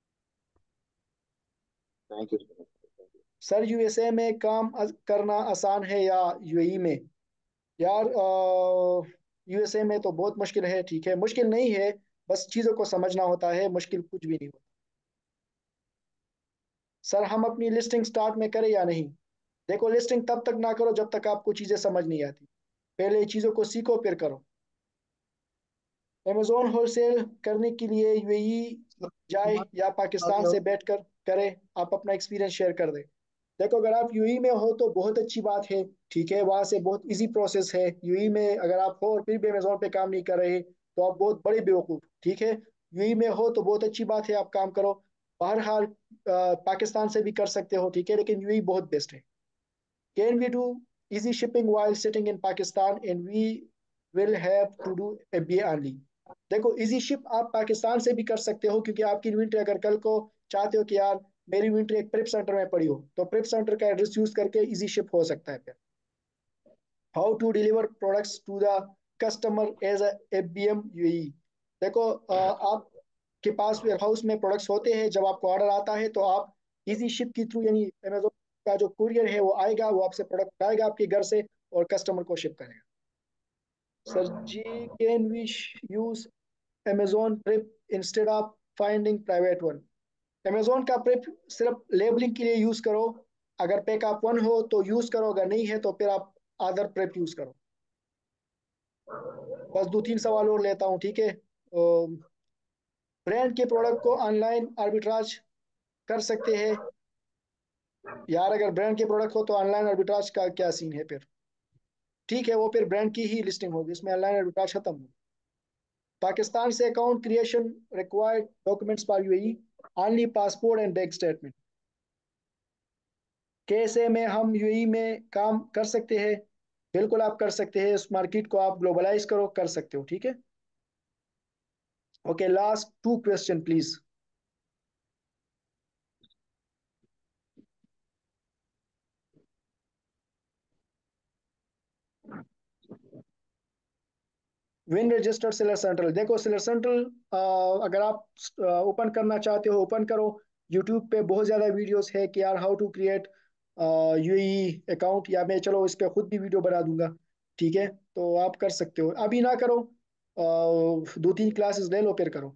Thank you. सर यूएसए में काम अस- करना आसान है या यूएई में? यार यूएसए में तो बहुत मुश्किल है, ठीक है, मुश्किल नहीं है, बस चीज़ों को समझना होता है, मुश्किल कुछ भी नहीं होता। सर हम अपनी लिस्टिंग स्टार्ट में करें या नहीं? देखो लिस्टिंग तब तक ना करो जब तक आपको चीज़ें समझ नहीं आती, पहले चीज़ों को सीखो फिर करो। अमेजोन होलसेल करने के लिए यूएई जाए या पाकिस्तान से बैठ कर करे, आप अपना एक्सपीरियंस शेयर कर दे। देखो अगर आप यूएई में हो तो बहुत अच्छी बात है, ठीक है, वहां से बहुत इजी प्रोसेस है। यूएई में अगर आप हो और फिर भी अमेजोन पे काम नहीं कर रहे तो आप बहुत बड़े बेवकूफ़, ठीक है। यूएई में हो तो बहुत अच्छी बात है, आप काम करो। बहरहाल अ, पाकिस्तान से भी कर सकते हो, ठीक है, लेकिन यूएई बहुत बेस्ट है। Can we do easy shipping while sitting in Pakistan and we will have to do A B A only? देखो इजी शिप आप पाकिस्तान से भी कर सकते हो, क्योंकि आपकी इन्वेंट्री अगर कल को चाहते हो कि यार मेरी इन्वेंट्री एक प्रिप सेंटर में पड़ी हो, तो प्रिप सेंटर का एड्रेस यूज करके इजी शिप हो सकता है फिर। How to deliver products to the customer as A B M UAE? देखो अ, आपके पास वेयर हाउस में प्रोडक्ट्स होते हैं, जब आपको ऑर्डर आता है तो आप इजी शिप के थ्रू, यानी अमेजोन का जो कुरियर है वो आएगा, वो आपसे प्रोडक्ट उठाएगा आपके घर से और कस्टमर को शिप करेगा। Sir ji can we use Amazon prep instead of finding private one? Amazon का प्रिप सिर्फ लेबलिंग के लिए यूज करो, अगर पैक आप वन हो तो यूज करो, अगर नहीं है तो फिर आप अदर प्रिप यूज करो। बस दो तीन सवाल और लेता हूँ, ठीक है। ब्रांड के प्रोडक्ट को ऑनलाइन आर्बिट्राज कर सकते हैं? यार अगर ब्रांड के प्रोडक्ट हो तो ऑनलाइन आर्बिट्राज का क्या सीन है फिर? ठीक है, वो फिर ब्रांड की ही लिस्टिंग होगी, इसमें ऑनलाइन आर्बिट्राज खत्म हो। पाकिस्तान से account creation required documents for UAE only passport and bank statement? कैसे में हम यूएई में काम कर सकते हैं? बिल्कुल आप कर सकते हैं, इस मार्केट को आप ग्लोबलाइज करो, कर सकते हो, ठीक है। Okay last two question please. When registered seller central? देखो सेलर सेंट्रल अगर आप ओपन करना चाहते हो ओपन करो, यूट्यूब पे बहुत ज़्यादा वीडियोस है कि यार how to create UAE account, या मैं चलो इस पे खुद भी वीडियो बना दूंगा, ठीक है, तो आप कर सकते हो, अभी ना करो, अ, दो तीन क्लासेस ले लो फिर करो।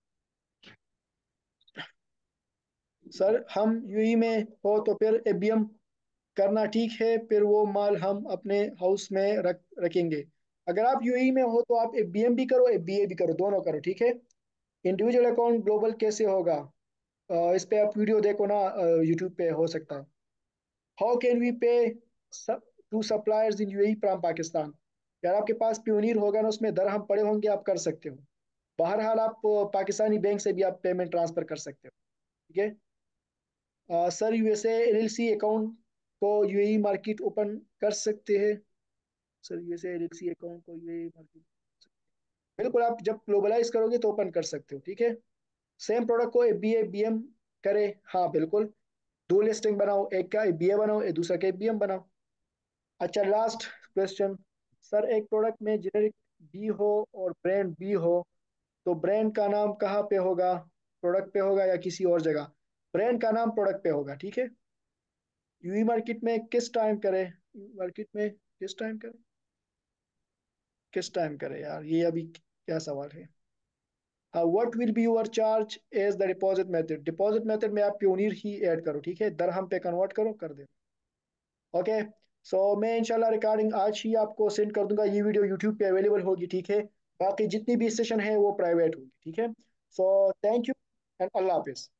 सर हम यूएई में हो तो फिर एबीएम करना ठीक है, फिर वो माल हम अपने हाउस में रख रखेंगे। अगर आप यूएई में हो तो आप एबीएम भी करो एबीए भी करो, दोनों करो, ठीक है। इंडिविजुअल अकाउंट ग्लोबल कैसे होगा? अ, इस पे आप वीडियो देखो ना, यूट्यूब पे हो सकता है। How can we pay to suppliers in UAE from Pakistan? यार आपके पास प्योनीर होगा ना, उसमें दरहम पड़े होंगे, आप कर सकते हो। बहरहाल आप अ, पाकिस्तानी बैंक से भी आप पेमेंट ट्रांसफर कर सकते हो, ठीक है। अ, सर यूएसए एलएलसी अकाउंट को यूएई मार्केट ओपन कर सकते हैं? सर यूएसए एलएलसी अकाउंट को यूएई मार्केट, बिल्कुल आप जब ग्लोबलाइज करोगे तो ओपन कर सकते हो, ठीक है। सेम प्रोडक्ट को एबीए बीएम करे? हाँ बिल्कुल, दो लिस्टिंग बनाओ, एक का एबीए बनाओ, एक दूसरा का एबीएम बनाओ। अच्छा लास्ट क्वेश्चन। सर एक प्रोडक्ट में जेनेरिक बी हो और ब्रांड बी हो, तो ब्रांड का नाम कहाँ पे होगा, प्रोडक्ट पे होगा या किसी और जगह? ब्रांड का नाम प्रोडक्ट पे होगा, ठीक है। यूई मार्केट में किस टाइम करें? मार्केट में किस टाइम करें, किस टाइम करें यार, ये अभी क्या सवाल है। हाँ what will be your charge as the deposit method? Deposit method में आप प्योनीर ही ऐड करो, ठीक है, दरहम पे कन्वर्ट करो, कर दे। ओके, सो मैं इंशाल्लाह रिकॉर्डिंग आज ही आपको सेंड कर दूंगा, ये वीडियो यूट्यूब पे अवेलेबल होगी, ठीक है। बाकी जितनी भी सेशन है वो प्राइवेट होगी, ठीक है। सो थैंक यू एंड अल्लाह हाफिज।